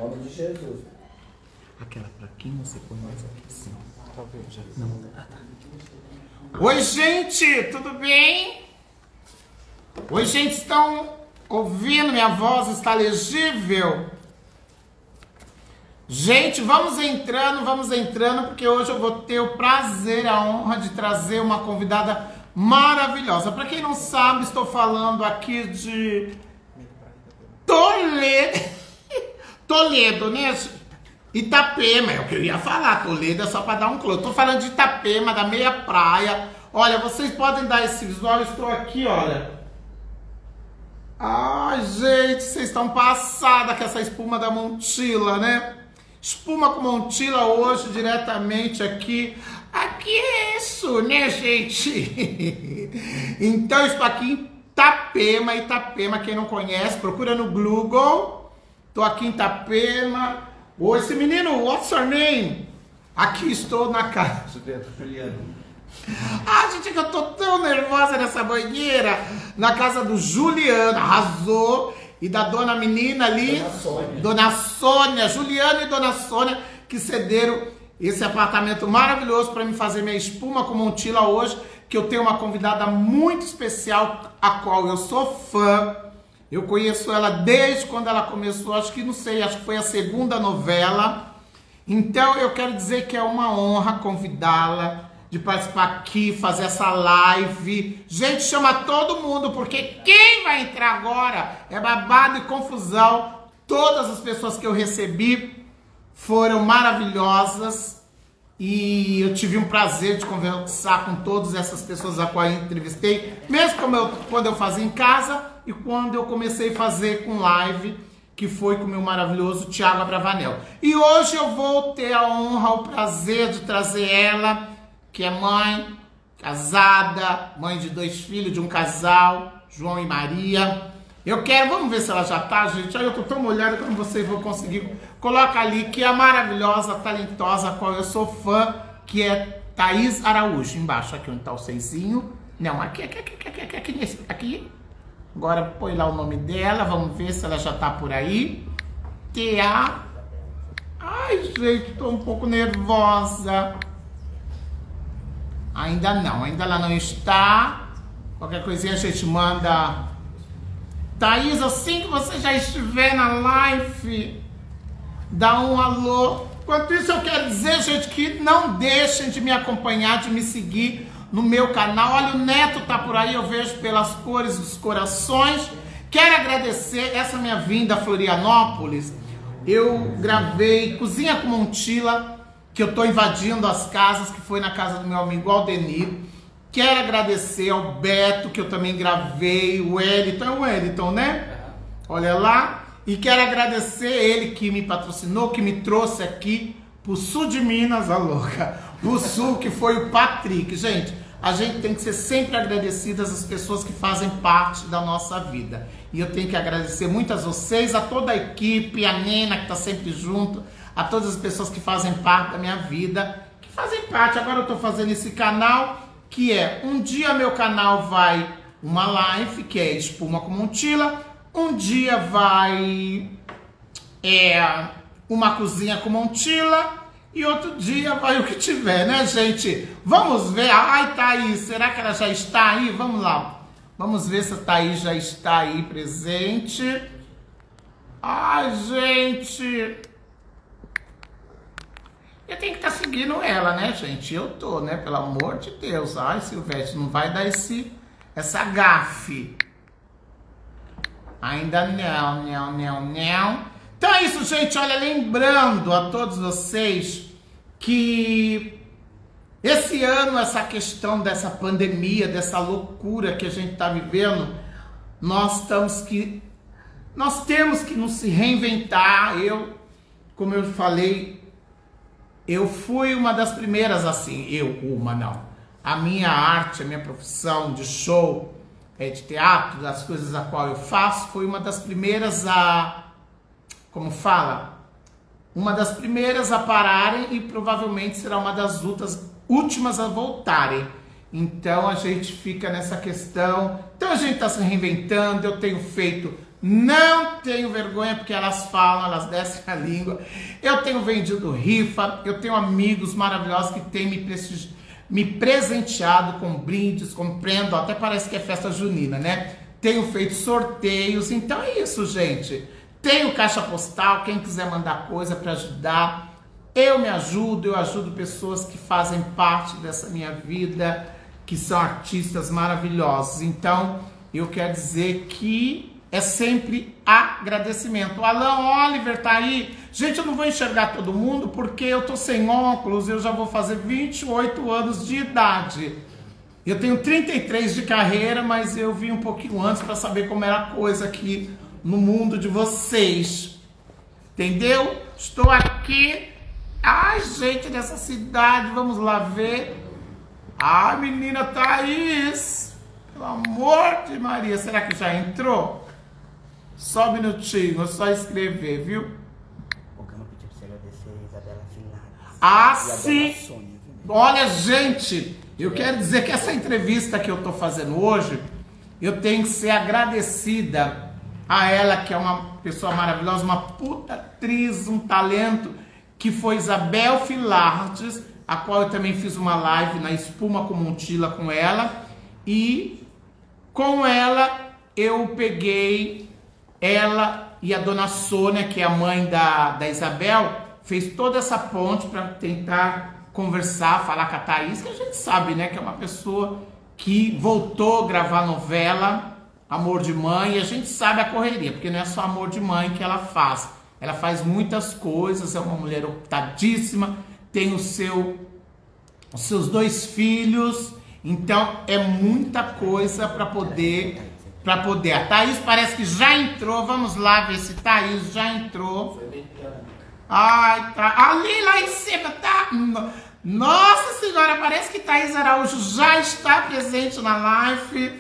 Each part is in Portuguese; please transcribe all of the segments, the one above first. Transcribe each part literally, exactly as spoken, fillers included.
nome de Jesus. Aquela pra quem você conhece aqui, sim. Talvez já. Não. Ah, tá. Oi, gente, tudo bem? Oi, gente, estão ouvindo? Minha voz está legível? Gente, vamos entrando, vamos entrando, porque hoje eu vou ter o prazer, a honra de trazer uma convidada maravilhosa. Para quem não sabe, estou falando aqui de Toledo, Toledo, né? Itapema, é o que eu ia falar. Toledo é só para dar um close. Estou falando de Itapema, da meia praia. Olha, vocês podem dar esse visual, eu estou aqui, olha. Ai, gente, vocês estão passadas com essa espuma da Montilla, né? Espuma com Montilla hoje, diretamente aqui. Aqui é isso, né, gente? Então, eu estou aqui em Itapema, Itapema, quem não conhece, procura no Google. Estou aqui em Itapema. Ô, esse menino, what's your name? Aqui estou na casa. Juliano. Ah, gente, que eu tô tão nervosa nessa banheira. Na casa do Juliano, arrasou. E da dona menina ali, Dona Sônia. Dona Sônia, Juliano e Dona Sônia, que cederam esse apartamento maravilhoso para me fazer minha espuma com Montilla hoje, que eu tenho uma convidada muito especial, a qual eu sou fã. Eu conheço ela desde quando ela começou, acho que não sei, acho que foi a segunda novela. Então eu quero dizer que é uma honra convidá-la de participar aqui, fazer essa live. Gente, chama todo mundo, porque quem vai entrar agora é babado e confusão. Todas as pessoas que eu recebi foram maravilhosas e eu tive um prazer de conversar com todas essas pessoas a qual eu entrevistei, mesmo como eu, quando eu fazia em casa e quando eu comecei a fazer com live, que foi com o meu maravilhoso Thiago Abravanel. E hoje eu vou ter a honra, o prazer de trazer ela, que é mãe, casada, mãe de dois filhos, de um casal, João e Maria. Eu quero, vamos ver se ela já tá, gente. Olha, eu tô tão molhada que eu não vocês vão conseguir. Coloca ali, que é a maravilhosa, talentosa, a qual eu sou fã, que é Thaís Araújo. Embaixo, aqui onde tá o seisinho. Não, aqui, aqui, aqui, aqui, aqui, aqui, nesse, aqui. Agora põe lá o nome dela, vamos ver se ela já tá por aí. T A. Ai, gente, tô um pouco nervosa. Ainda não, ainda ela não está. Qualquer coisinha a gente manda. Thaís, assim que você já estiver na live, dá um alô. Enquanto isso, eu quero dizer, gente, que não deixem de me acompanhar, de me seguir no meu canal. Olha, o Neto tá por aí, eu vejo pelas cores dos corações. Quero agradecer essa minha vinda a Florianópolis. Eu gravei Cozinha com Montilla, que eu tô invadindo as casas, que foi na casa do meu amigo Aldenir. Quero agradecer ao Beto, que eu também gravei, o Wellington, é o Wellington, né? Olha lá. E quero agradecer ele que me patrocinou, que me trouxe aqui pro sul de Minas, a louca, pro sul, que foi o Patrick. Gente, a gente tem que ser sempre agradecidas às pessoas que fazem parte da nossa vida. E eu tenho que agradecer muito a vocês, a toda a equipe, a Nena, que tá sempre junto, a todas as pessoas que fazem parte da minha vida, que fazem parte. Agora eu tô fazendo esse canal, que é, um dia meu canal vai uma live, que é Espuma com Montilla, um dia vai é, uma cozinha com Montilla, e outro dia vai o que tiver, né, gente? Vamos ver. Ai, Thaís, será que ela já está aí? Vamos lá. Vamos ver se a Thaís já está aí presente. Ai, gente... Eu tenho que estar seguindo ela, né, gente? Eu tô, né? Pelo amor de Deus. Ai, Silvestre, não vai dar esse, essa gafe. Ainda não, não, não, não. Então é isso, gente. Olha, lembrando a todos vocês que esse ano, essa questão dessa pandemia, dessa loucura que a gente tá vivendo, nós estamos que... Nós temos que nos reinventar. Eu, como eu falei... Eu fui uma das primeiras assim, eu, uma não. A minha arte, a minha profissão de show, é, de teatro, das coisas a qual eu faço, foi uma das primeiras a, como fala? Uma das primeiras a pararem e provavelmente será uma das outras, últimas a voltarem. Então a gente fica nessa questão. Então a gente está se reinventando, eu tenho feito Não tenho vergonha, porque elas falam, elas descem a língua. Eu tenho vendido rifa, eu tenho amigos maravilhosos que têm me, prestigi... me presenteado com brindes, com prenda, até parece que é festa junina, né? Tenho feito sorteios, então é isso, gente. Tenho caixa postal, quem quiser mandar coisa para ajudar. Eu me ajudo, eu ajudo pessoas que fazem parte dessa minha vida, que são artistas maravilhosos. Então, eu quero dizer que é sempre agradecimento. O Alan Oliver tá aí. Gente, eu não vou enxergar todo mundo porque eu tô sem óculos, eu já vou fazer vinte e oito anos de idade. Eu tenho trinta e três de carreira, mas eu vim um pouquinho antes para saber como era a coisa aqui no mundo de vocês. Entendeu? Estou aqui. Ai, gente dessa cidade, vamos lá ver. Ai, menina Thaís. Pelo amor de Maria, será que já entrou? Só um minutinho, só escrever, viu? O Gama pediu pra você agradecer a Isabela Finales. Ah, sim! Olha, gente, eu quero dizer que essa entrevista que eu tô fazendo hoje, eu tenho que ser agradecida a ela, que é uma pessoa maravilhosa, uma puta atriz, um talento, que foi Isabel Filardes, a qual eu também fiz uma live na Espuma com Montila com ela, e com ela eu peguei ela e a dona Sônia, que é a mãe da, da Isabel, fez toda essa ponte para tentar conversar, falar com a Thaís, que a gente sabe, né, que é uma pessoa que voltou a gravar novela Amor de Mãe, e a gente sabe a correria, porque não é só Amor de Mãe que ela faz. Ela faz muitas coisas, é uma mulher optadíssima, tem o seu, os seus dois filhos, então é muita coisa para poder... Para poder. A Thaís parece que já entrou. Vamos lá ver se Thaís já entrou. Ai, tá. Ali lá em cima, tá? Nossa Senhora, parece que Thaís Araújo já está presente na live.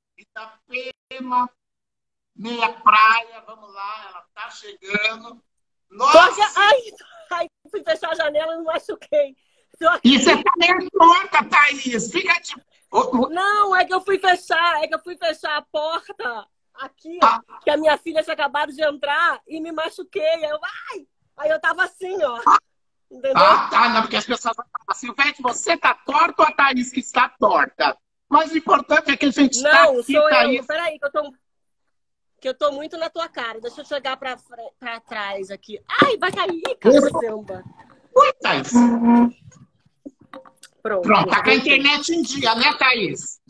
Itapema, meia praia. Vamos lá, ela tá chegando. Nossa! Ai, ai, fui fechar a janela e não machuquei. E você tá meio torta, Thaís. Fica de... Não, é que eu fui fechar, é que eu fui fechar a porta aqui, ah. que a minha filha tinha acabado de entrar e me machuquei. Aí eu, ai! Aí eu tava assim, ó. Entendeu? Ah, tá, não, porque as pessoas falam assim, Silvete, você tá torta ou a Thaís que está torta? Mas o importante é que a gente não, está aqui, sou Thaís. Eu. Peraí, que eu tô, que eu tô muito na tua cara. Deixa eu chegar pra, pra trás aqui. Ai, vai cair, caramba. Oi, Thaís. Pronto, Pronto, tá com a internet em dia, né, Thaís?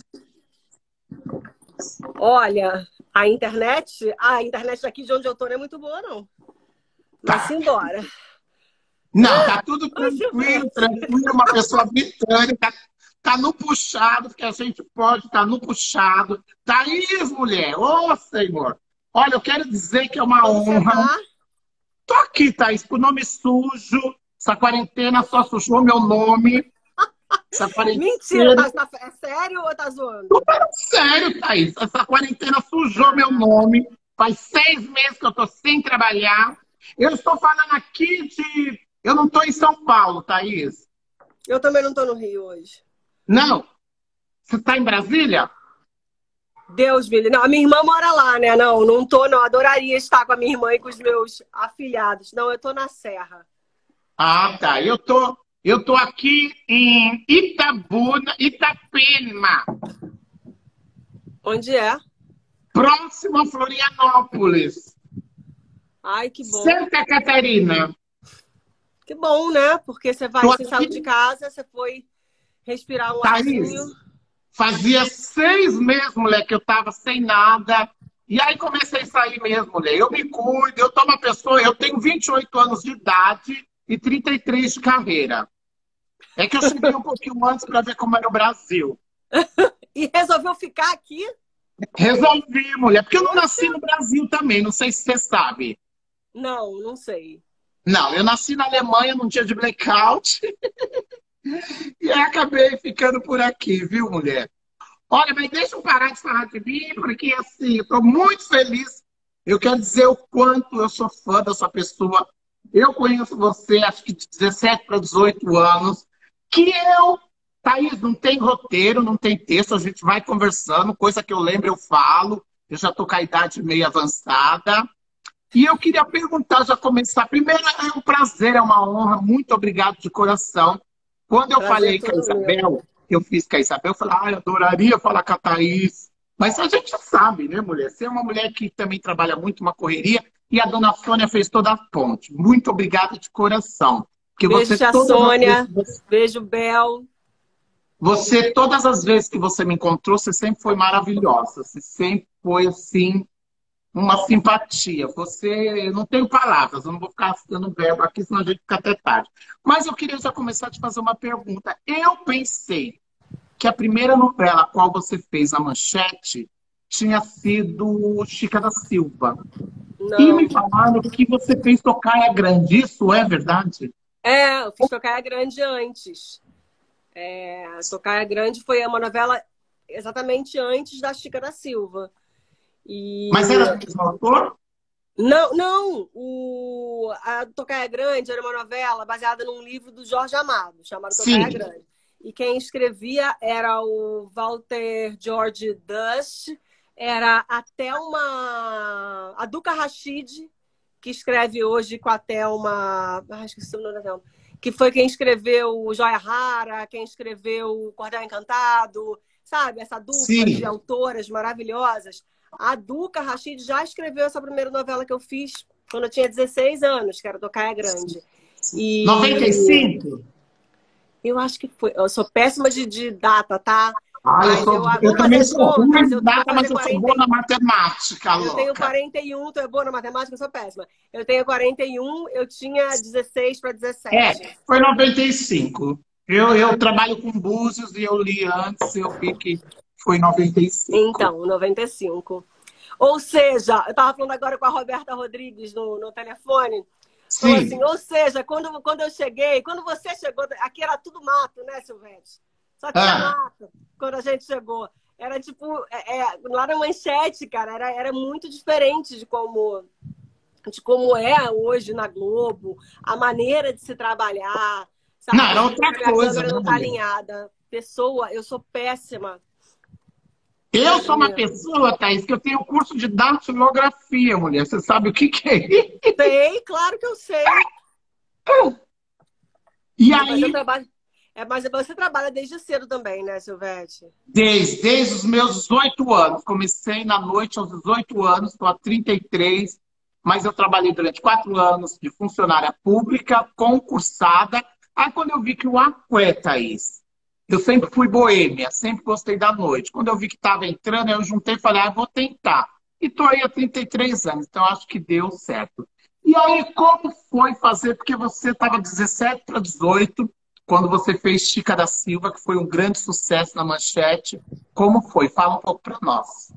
Olha, a internet, a internet daqui de onde eu tô não é muito boa, não. Mas tá. Embora. Não, tá tudo tranquilo, tranquilo, uma pessoa britânica, tá no puxado, porque a gente pode, tá no puxado. Thaís, mulher, ô Senhor. Olha, eu quero dizer que é uma Como honra. Tá? Tô aqui, Thaís, com o nome sujo, essa quarentena só sujou meu nome. Essa quarentena... Mentira, mas tá... é sério ou tá zoando? Tô falando sério, Thaís. Essa quarentena sujou meu nome. Faz seis meses que eu tô sem trabalhar. Eu estou falando aqui de... Eu não tô em São Paulo, Thaís. Eu também não tô no Rio hoje. Não? Você tá em Brasília? Deus me livre. Não, a minha irmã mora lá, né? Não, não tô, não. Adoraria estar com a minha irmã e com os meus afilhados. Não, eu tô na Serra. Ah, tá. Eu tô... Eu tô aqui em Itabuna, Itapema. Onde é? Próximo a Florianópolis. Ai, que bom. Santa Catarina. Que bom, né? Porque você vai, você saiu de casa, você foi respirar um arzinho. Fazia seis meses, mulher, que eu tava sem nada. E aí comecei a sair mesmo, mulher. Eu me cuido, eu tô uma pessoa, eu tenho vinte e oito anos de idade e trinta e três de carreira. É que eu cheguei um pouquinho antes para ver como era o Brasil. E resolveu ficar aqui? Resolvi, mulher, porque eu não nasci no Brasil também, não sei se você sabe. Não, não sei. Não, eu nasci na Alemanha num dia de blackout. E aí acabei ficando por aqui, viu, mulher? Olha, mas deixa eu parar de falar de mim, porque assim, eu tô muito feliz. Eu quero dizer o quanto eu sou fã da sua pessoa. Eu conheço você, acho que de dezessete para dezoito anos, que eu, Thaís, não tem roteiro, não tem texto, a gente vai conversando, coisa que eu lembro eu falo. eu já tô com a idade meio avançada. E eu queria perguntar, já começar. Primeiro, é um prazer, é uma honra. Muito obrigado de coração. Quando eu Prazer falei com a todo Isabel, meu. eu fiz com a Isabel, eu falei, ah, eu adoraria falar com a Thaís. Mas a gente sabe, né, mulher? Você é uma mulher que também trabalha muito, uma correria, e a dona Sônia fez toda a ponte. Muito obrigado de coração. Porque Beijo, você, tia todas as Sônia. vezes, Beijo, Bel. você, todas as vezes que você me encontrou, você sempre foi maravilhosa. Você sempre foi, assim, uma simpatia. Você, eu não tenho palavras, eu não vou ficar dando verbo aqui, senão a gente fica até tarde. Mas eu queria já começar a te fazer uma pergunta. Eu pensei que a primeira novela a qual você fez a Manchete tinha sido Chica da Silva. E Não. me falaram que você fez Tocaia Grande. Isso é verdade? É, eu fiz Tocaia Grande antes. É, Tocaia Grande foi uma novela exatamente antes da Chica da Silva. E... Mas era do mesmo autor? Não, não. O... A Tocaia Grande era uma novela baseada num livro do Jorge Amado, chamado Tocaia Sim. Grande. E quem escrevia era o Walter George Dust, era a Thelma, a Duca Rachid, que escreve hoje com a Thelma, ah, esqueci o nome da Thelma, que foi quem escreveu o Joia Rara, quem escreveu o Cordel Encantado, sabe? Essa dupla Sim. de autoras maravilhosas. A Duca Rachid já escreveu essa primeira novela que eu fiz quando eu tinha dezesseis anos, que era Tocaia Grande. E... noventa e cinco? Eu acho que foi. Eu sou péssima de, de data, tá? Ah, eu, Mas sou, eu, eu vamos também fazer sou ruim contas. de Eu data, vou mas fazer eu sou quarenta. boa na matemática, Eu tenho louca. quarenta e um, tu é boa na matemática, eu sou péssima. Eu tenho quarenta e um, eu tinha dezesseis para dezessete. É, foi noventa e cinco. Eu, eu trabalho com Búzios e eu li antes, eu vi que foi noventa e cinco. Então, noventa e cinco. Ou seja, eu tava falando agora com a Roberta Rodrigues no, no telefone. Falou Sim. assim, ou seja, quando, quando eu cheguei, quando você chegou, aqui era tudo mato, né, Silvete? Só tinha Ah. mato quando a gente chegou. Era tipo, é, é, lá na Manchete, cara, era, era muito diferente de como, de como é hoje na Globo, a maneira de se trabalhar, sabe? Não, era outra A coisa, câmera né, não tá mulher? alinhada. Pessoa, eu sou péssima. Eu sou uma pessoa, Thaís, que eu tenho curso de datilografia, mulher. Você sabe o que, que é isso? Sei, claro que eu sei. E Mas eu aí, trabalho. É, mas você trabalha desde cedo também, né, Silvete? desde, desde os meus dezoito anos, comecei na noite aos dezoito anos, estou há trinta e três, mas eu trabalhei durante quatro anos de funcionária pública, concursada. Aí quando eu vi que o Aqué, Thaís, eu sempre fui boêmia, sempre gostei da noite. Quando eu vi que estava entrando, eu juntei e falei, ah, vou tentar. E estou aí há trinta e três anos, então acho que deu certo. E aí, como foi fazer? Porque você estava dezessete para dezoito, quando você fez Chica da Silva, que foi um grande sucesso na Manchete. Como foi? Fala um pouco para nós.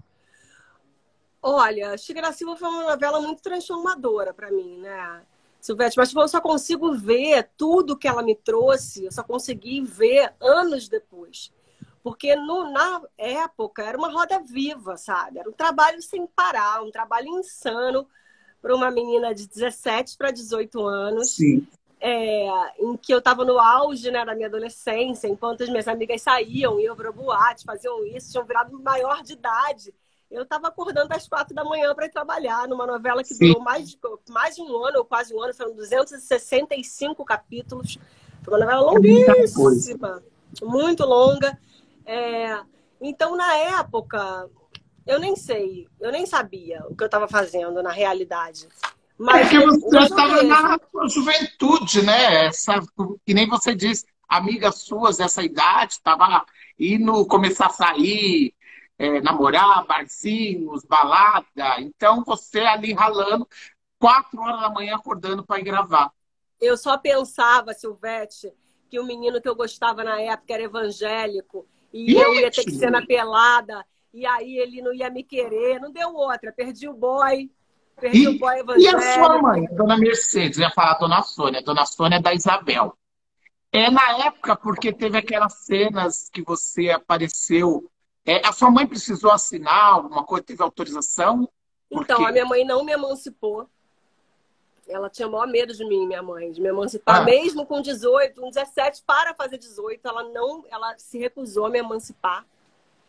Olha, Chica da Silva foi uma novela muito transformadora para mim, né, Silvete? Mas eu só consigo ver tudo que ela me trouxe, eu só consegui ver anos depois. Porque no, na época era uma roda viva, sabe? Era um trabalho sem parar, um trabalho insano para uma menina de dezessete para dezoito anos. Sim. É, em que eu estava no auge, né, da minha adolescência, enquanto as minhas amigas saíam, iam para boate, faziam isso, tinham virado maior de idade. Eu estava acordando às quatro da manhã para ir trabalhar numa novela que Sim. durou mais de, mais de um ano, ou quase um ano, foram duzentos e sessenta e cinco capítulos. Foi uma novela longuíssima, muito longa. É, então, na época, eu nem sei, eu nem sabia o que eu estava fazendo na realidade. Mas é que você hoje eu estava vejo. na sua juventude, né? Essa, que nem você disse, amigas suas dessa idade, estava indo começar a sair, é, namorar, barzinhos, balada. Então você ali ralando, quatro horas da manhã acordando para ir gravar. Eu só pensava, Silvete, que o menino que eu gostava na época era evangélico e eu ia ter que ser na pelada, e aí ele não ia me querer. Não deu outra, perdi o boy. Perdi E, o boy e evangélico. a sua mãe, a dona Mercedes, eu ia falar a dona Sônia, a dona Sônia é da Isabel. É na época, porque teve aquelas cenas que você apareceu. É, a sua mãe precisou assinar alguma coisa, teve autorização? Então, Porque... a minha mãe não me emancipou. Ela tinha o maior medo de mim, minha mãe, de me emancipar. Ah. Mesmo com dezoito, com dezessete para fazer dezoito, ela não, ela se recusou a me emancipar.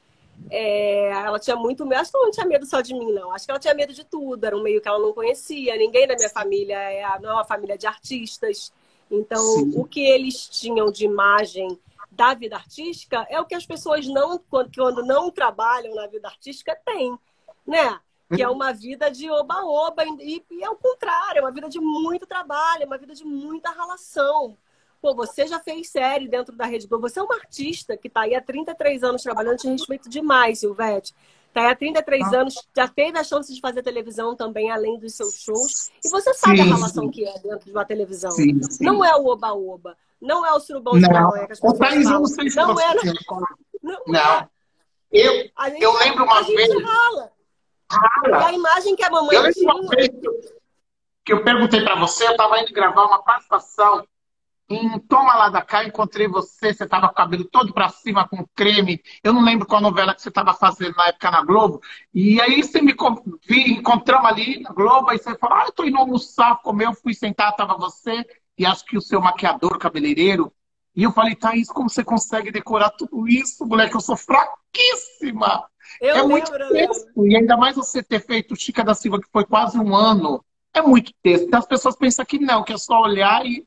É, ela tinha muito medo, acho que ela não tinha medo só de mim, não. Acho que ela tinha medo de tudo, era um meio que ela não conhecia. Ninguém da minha família é, não é uma família de artistas. Então, Sim. o que eles tinham de imagem da vida artística é o que as pessoas não, quando, quando não trabalham na vida artística, têm, né? Que é uma vida de oba-oba, e, e é o contrário, é uma vida de muito trabalho, é uma vida de muita relação. Pô, você já fez série dentro da Rede Globo, você é uma artista que está aí há trinta e três anos trabalhando, te respeito demais, Silvete. Está aí há trinta e três anos, já teve a chance de fazer televisão também, além dos seus shows, e você sabe Sim, a relação sim. que é dentro de uma televisão. Sim, sim. Não é o oba-oba, não é o surubão de Não. maconha que as Ô, pessoas Thaís, eu falam. não sei se Não você... é, Não. não é. Eu, A gente, eu lembro uma a gente vez... rala. E a imagem que a mamãe Eu lembro tinha... uma vez que eu, que eu perguntei para você, eu estava indo gravar uma participação em Toma Lá da Cá, encontrei você, você estava com o cabelo todo para cima, com creme. Eu não lembro qual novela que você estava fazendo na época na Globo. E aí você me con- vi, encontramos ali na Globo, aí você falou, ah, eu tô indo almoçar, comer, eu fui sentar, estava você, e acho que o seu maquiador, cabeleireiro. E eu falei, Thaís, como você consegue decorar tudo isso, moleque? Eu sou fraquíssima. Eu É muito lembro, eu lembro. texto. E ainda mais você ter feito Chica da Silva, que foi quase um ano. É muito texto. Então as pessoas pensam que não, que é só olhar e...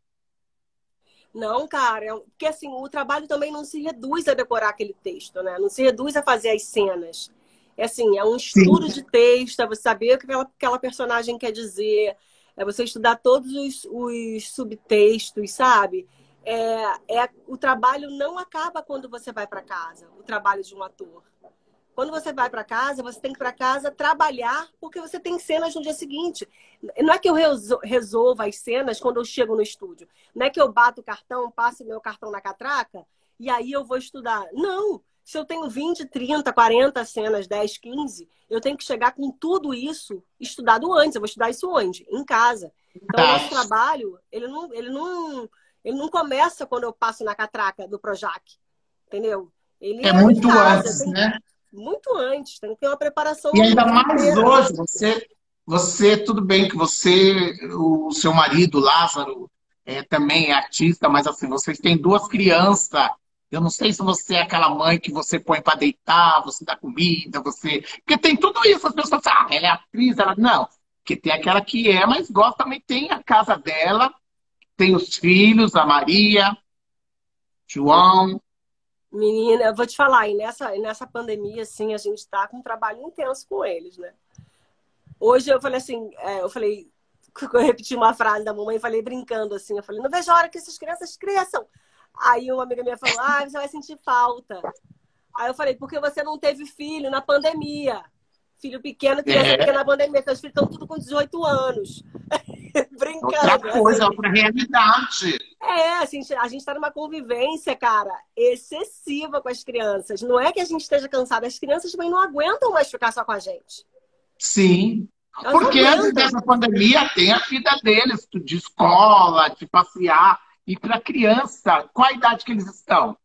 Não, cara, é um- porque assim, o trabalho também não se reduz a decorar aquele texto, né? Não se reduz a fazer as cenas. É assim, é um estudo de texto, é você saber o que aquela, aquela personagem quer dizer, é você estudar todos os, os subtextos, sabe? É, é, o trabalho não acaba quando você vai para casa, o trabalho de um ator. Quando você vai para casa, você tem que ir para casa trabalhar, porque você tem cenas no dia seguinte. Não é que eu reso- resolva as cenas quando eu chego no estúdio. Não é que eu bato o cartão, passo meu cartão na catraca e aí eu vou estudar. Não! Se eu tenho vinte, trinta, quarenta cenas, dez, quinze, eu tenho que chegar com tudo isso estudado antes. Eu vou estudar isso onde? Em casa. Então, o nosso trabalho, ele não, ele não, ele não começa quando eu passo na catraca do Projac. Entendeu? Ele É em muito casa, antes, tem- né? muito antes, tem que ter uma preparação E ainda mais inteira. hoje, você, você, tudo bem que você, o seu marido, Lázaro, é, também é artista, mas assim, vocês têm duas crianças. Eu não sei se você é aquela mãe que você põe para deitar, você dá comida, você. Porque tem tudo isso, as pessoas falam, ah, ela é atriz, ela. Não, porque tem aquela que é, mas gosta, também tem a casa dela, tem os filhos, a Maria, João. Menina, eu vou te falar, e nessa, e nessa pandemia, assim, a gente tá com um trabalho intenso com eles, né? Hoje eu falei assim, é, eu falei, eu repeti uma frase da mamãe, falei brincando assim, eu falei, não vejo a hora que essas crianças cresçam. Aí uma amiga minha falou, ah, você vai sentir falta. Aí eu falei, porque você não teve filho na pandemia. Filho pequeno, criança É. pequena na pandemia, seus filhos estão tudo com dezoito anos. Brincando. Outra coisa, assim. outra realidade. É, assim, a gente está numa convivência, cara, excessiva com as crianças. Não é que a gente esteja cansado, as crianças também não aguentam mais ficar só com a gente. Sim. Elas Porque não antes aguentam. dessa pandemia tem a vida deles, de escola, de passear. E para criança, qual a idade que eles estão?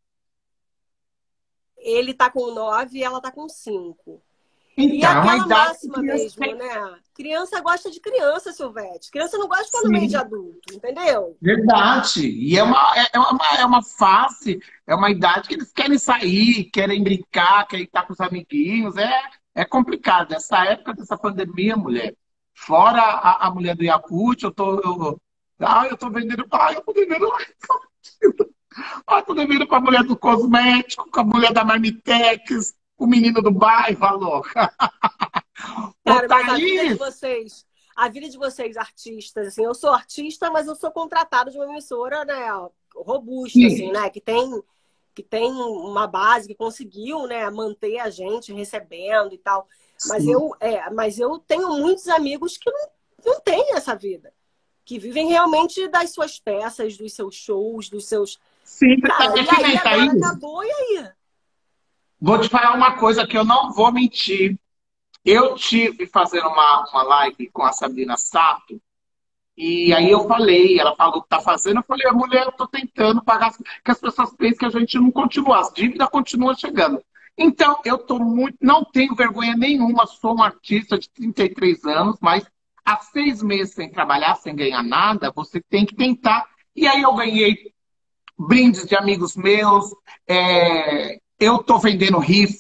Ele tá com nove e ela tá com cinco. Então, E é uma aquela idade máxima que criança mesmo, tem. né? Criança gosta de criança, Silvete. Criança não gosta de ficar no Sim. meio de adulto, entendeu? Verdade. E é uma, é, é uma, é uma fase, é uma idade que eles querem sair, querem brincar, querem estar com os amiguinhos. É, é complicado. Essa época dessa pandemia, mulher. Fora a, a mulher do Yakult, eu tô. Eu, ah, eu tô vendendo. Ah, eu tô vendendo. Ah, eu tô vendendo com a mulher do cosmético, com a mulher da Marmitex, o menino do bairro, a louca. Ô, Cara, mas a vida de Thaís, vocês, a vida de vocês, artistas, assim, eu sou artista, mas eu sou contratado de uma emissora, né, robusta, Sim. assim, né, que tem, que tem uma base, que conseguiu, né, manter a gente recebendo e tal. Mas Sim. eu, é, mas eu tenho muitos amigos que não, não têm essa vida, que vivem realmente das suas peças, dos seus shows, dos seus... Sim, Cara, é e que aí nem agora Thaís. acabou, e aí? Vou te falar uma coisa que eu não vou mentir. Eu tive fazendo uma, uma live com a Sabrina Sato, e aí eu falei, ela falou que tá fazendo, eu falei, mulher, eu tô tentando pagar, as- que as pessoas pensam que a gente não continua, as dívidas continuam chegando. Então, eu tô muito, não tenho vergonha nenhuma, sou um artista de trinta e três anos, mas há seis meses sem trabalhar, sem ganhar nada, você tem que tentar. E aí eu ganhei brindes de amigos meus, é, eu tô vendendo rifa,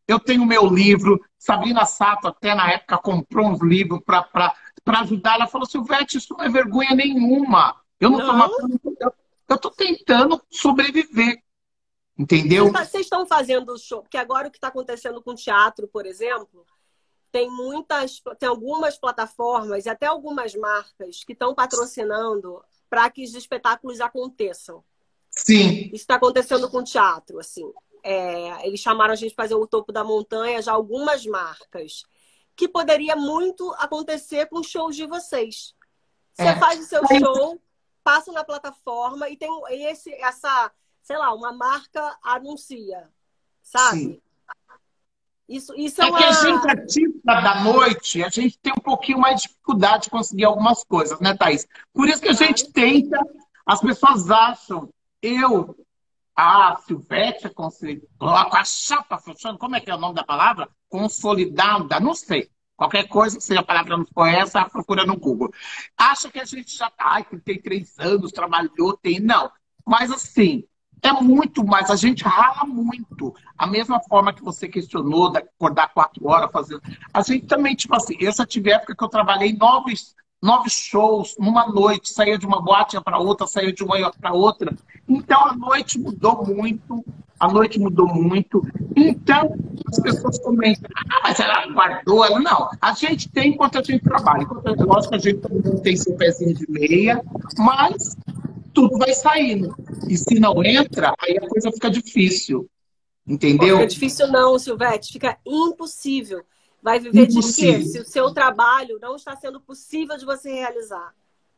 eu tenho meu livro. Sabrina Sato, até na época, comprou uns livros para ajudar. Ela falou, Silvete, isso não é vergonha nenhuma. Eu não estou Não. matando, eu estou tentando sobreviver. Entendeu? Vocês estão fazendo show, porque agora o que está acontecendo com teatro, por exemplo, tem muitas, tem algumas plataformas e até algumas marcas que estão patrocinando para que os espetáculos aconteçam. Sim. Isso está acontecendo com teatro, assim. É, eles chamaram a gente para fazer o Topo da Montanha, já algumas marcas, que poderia muito acontecer com os shows de vocês. Você É. faz o seu show, passa na plataforma e tem esse, essa, sei lá, uma marca anuncia, sabe? Sim. Isso, isso é, É uma... que a gente, artista da noite, a gente tem um pouquinho mais de dificuldade de conseguir algumas coisas, né, Thaís? Por isso que a gente tenta, as pessoas acham, eu, a Silvete, coloco a chapa fechando, como é que é o nome da palavra? Consolidada, não sei. Qualquer coisa, se a palavra não for essa, procura no Google. Acha que a gente já tá, ai, tem três anos, trabalhou, tem. Não. Mas assim, é muito mais, a gente rala muito. A mesma forma que você questionou, de acordar quatro horas fazendo. A gente também, tipo assim, eu já tive época que eu trabalhei nove, nove shows numa noite, saía de uma boate para outra, saía de uma para outra. Então a noite mudou muito, a noite mudou muito. Então as pessoas comentam, ah, mas ela guardou, ela não. A gente tem enquanto a gente trabalha. Enquanto, lógico que a gente não tem seu pezinho de meia, mas tudo vai saindo. E se não entra, aí a coisa fica difícil. Entendeu? Não fica difícil não, Silvete. Fica impossível. Vai viver impossível. De quê? Se o seu trabalho não está sendo possível de você realizar.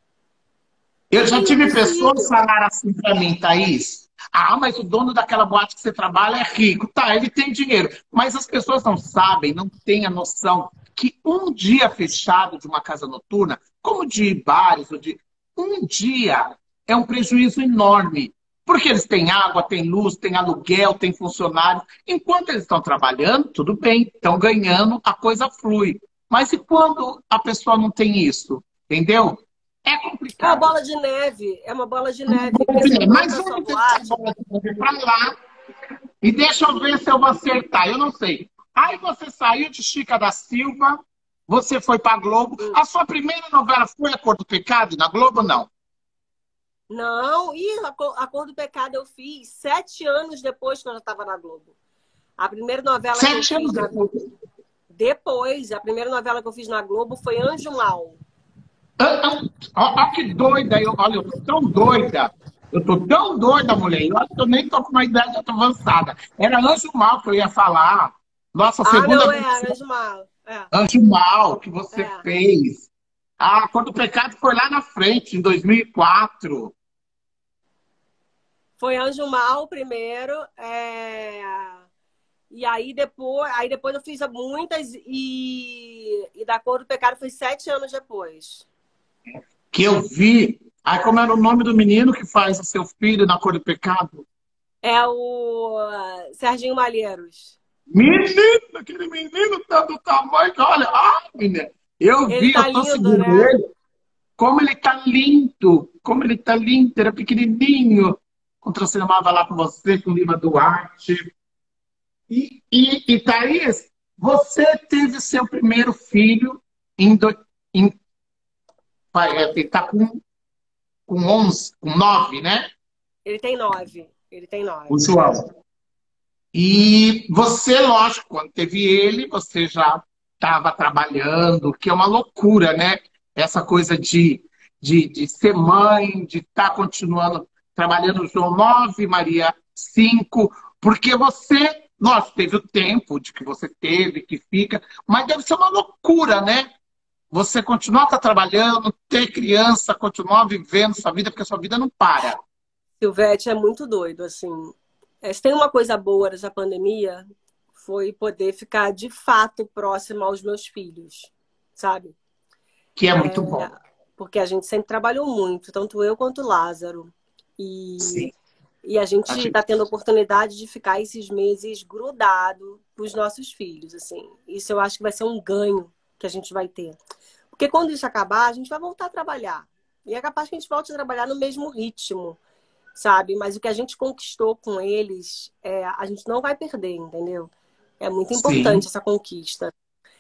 Eu já tive pessoas que falaram assim para mim, Thaís, ah, mas o dono daquela boate que você trabalha é rico. Tá, ele tem dinheiro. Mas as pessoas não sabem, não têm a noção que um dia fechado de uma casa noturna, como de bares, ou de um dia, é um prejuízo enorme. Porque eles têm água, têm luz, têm aluguel, têm funcionário. Enquanto eles estão trabalhando, tudo bem, estão ganhando, a coisa flui. Mas e quando a pessoa não tem isso? Entendeu? É complicado. É uma bola de neve. É uma bola de neve. Mas vamos deixar a bola de neve pra lá. E deixa eu ver se eu vou acertar. Eu não sei. Aí você saiu de Chica da Silva, você foi pra Globo. A sua primeira novela foi A Cor do Pecado? Na Globo, não? Não. E a Cor, a Cor do Pecado eu fiz sete anos depois que eu já estava na Globo. A primeira novela Sete que eu anos fiz na... depois. Depois, a primeira novela que eu fiz na Globo foi Anjo Mal. Olha que doida, eu, olha, eu tô tão doida. Eu tô tão doida, mulher. Eu acho que eu nem tô com uma idade avançada. Era Anjo Mal que eu ia falar. Nossa, ah, segunda não, vez. é, Anjo Mal. É. Anjo Mal, que você é. fez. Ah, A Cor do Pecado foi lá na frente, em dois mil e quatro. Foi Anjo Mal primeiro. É... E aí depois, aí depois eu fiz muitas e, e da Cor do Pecado foi sete anos depois. Que eu vi. Aí, como era o nome do menino que faz o seu filho na Cor do Pecado? É o Serginho Malheiros. Menino, aquele menino tá do tamanho que, olha, ah, menina, eu ele vi, tá eu tô lindo, seguindo né? ele. Como ele tá lindo, como ele tá lindo, era pequenininho. Contracenava lá com você, com o Lima Duarte. E, e, e Thaís, você teve seu primeiro filho em... Do, em ele tá com, com onze, com nove, né? Ele tem nove. Ele tem nove. O João. E você, lógico, quando teve ele, você já estava trabalhando, que é uma loucura, né? Essa coisa de, de, de ser mãe, de estar tá continuando trabalhando, João nove, Maria cinco, porque você, lógico, teve o tempo de que você teve, que fica, mas deve ser uma loucura, né? Você continuar tá trabalhando, ter criança, continuar vivendo sua vida, porque a sua vida não para. Silvete, é muito doido, assim. É, se tem uma coisa boa dessa pandemia, foi poder ficar de fato próxima aos meus filhos, sabe? Que é muito é, bom. Porque a gente sempre trabalhou muito, tanto eu quanto o Lázaro. E, Sim. e a gente está tendo a oportunidade de ficar esses meses grudado com os nossos filhos, assim. Isso eu acho que vai ser um ganho que a gente vai ter. Porque quando isso acabar, a gente vai voltar a trabalhar. E é capaz que a gente volte a trabalhar no mesmo ritmo, sabe? Mas o que a gente conquistou com eles, é, a gente não vai perder, entendeu? É muito Sim. importante essa conquista.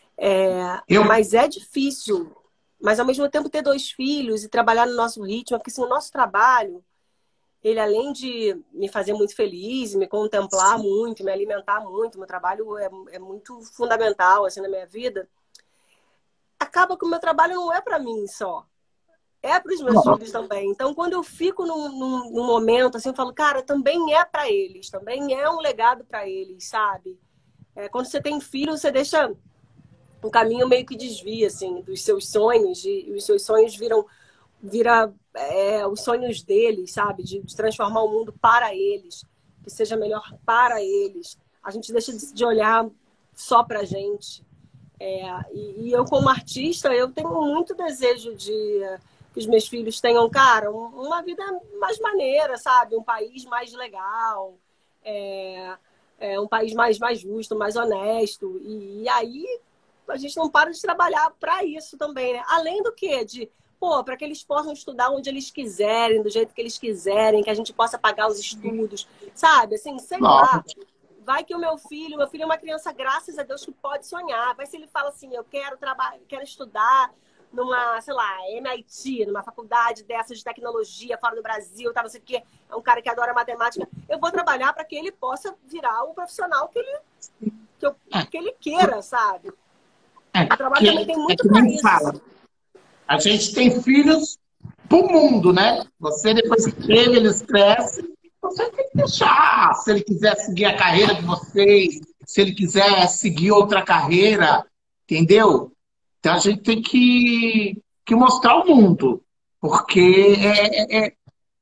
É, Eu, mas é difícil. Mas, ao mesmo tempo, ter dois filhos e trabalhar no nosso ritmo, porque assim, o nosso trabalho, ele além de me fazer muito feliz, me contemplar muito, me alimentar muito, meu trabalho é, é muito fundamental assim, na minha vida, acaba que o meu trabalho não é para mim só. É para os meus filhos também. Então, quando eu fico num, num, num momento assim, eu falo, cara, também é para eles, também é um legado para eles, sabe? É, quando você tem filho, você deixa um caminho meio que desvia, assim, dos seus sonhos, e, e os seus sonhos viram, vira, é, os sonhos deles, sabe? De, de transformar o mundo para eles, que seja melhor para eles. A gente deixa de, de olhar só pra gente. É, e, e eu, como artista, eu tenho muito desejo de que os meus filhos tenham, cara, um, uma vida mais maneira, sabe? Um país mais legal, é, é, um país mais, mais justo, mais honesto. E, e aí a gente não para de trabalhar para isso também, né? Além do que? De, pô, para que eles possam estudar onde eles quiserem, do jeito que eles quiserem, que a gente possa pagar os estudos, sabe? Assim, sei lá. Vai que o meu filho, meu filho é uma criança, graças a Deus, que pode sonhar. Vai se ele fala assim, eu quero trabalhar, quero estudar numa, sei lá, M I T, numa faculdade dessas de tecnologia fora do Brasil, tá, não sei o quê. É um cara que adora matemática. Eu vou trabalhar para que ele possa virar o profissional que ele, que, eu, que ele queira, sabe? É, O trabalho que, também tem muito é que para nem isso. fala. A gente tem filhos pro mundo, né? Você, depois que teve, eles crescem, você tem que deixar. Se ele quiser seguir a carreira de vocês, se ele quiser seguir outra carreira, entendeu? Então a gente tem que, que mostrar o mundo. Porque é, é,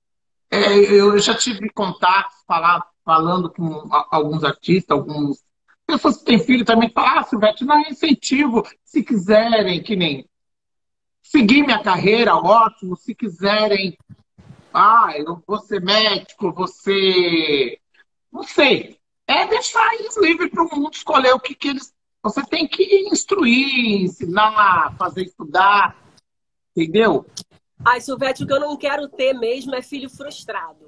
é, eu já tive contato, falar, falando com alguns artistas, alguns pessoas que têm filho também, falam, ah, Silvete, não é incentivo. Se quiserem, que nem seguir minha carreira, ótimo. Se quiserem, ah, eu vou ser médico, você. Não sei. É deixar eles livres para o mundo escolher o que, que eles. Você tem que instruir, ensinar, fazer estudar, entendeu? Ai, Silvete, o que eu não quero ter mesmo é filho frustrado.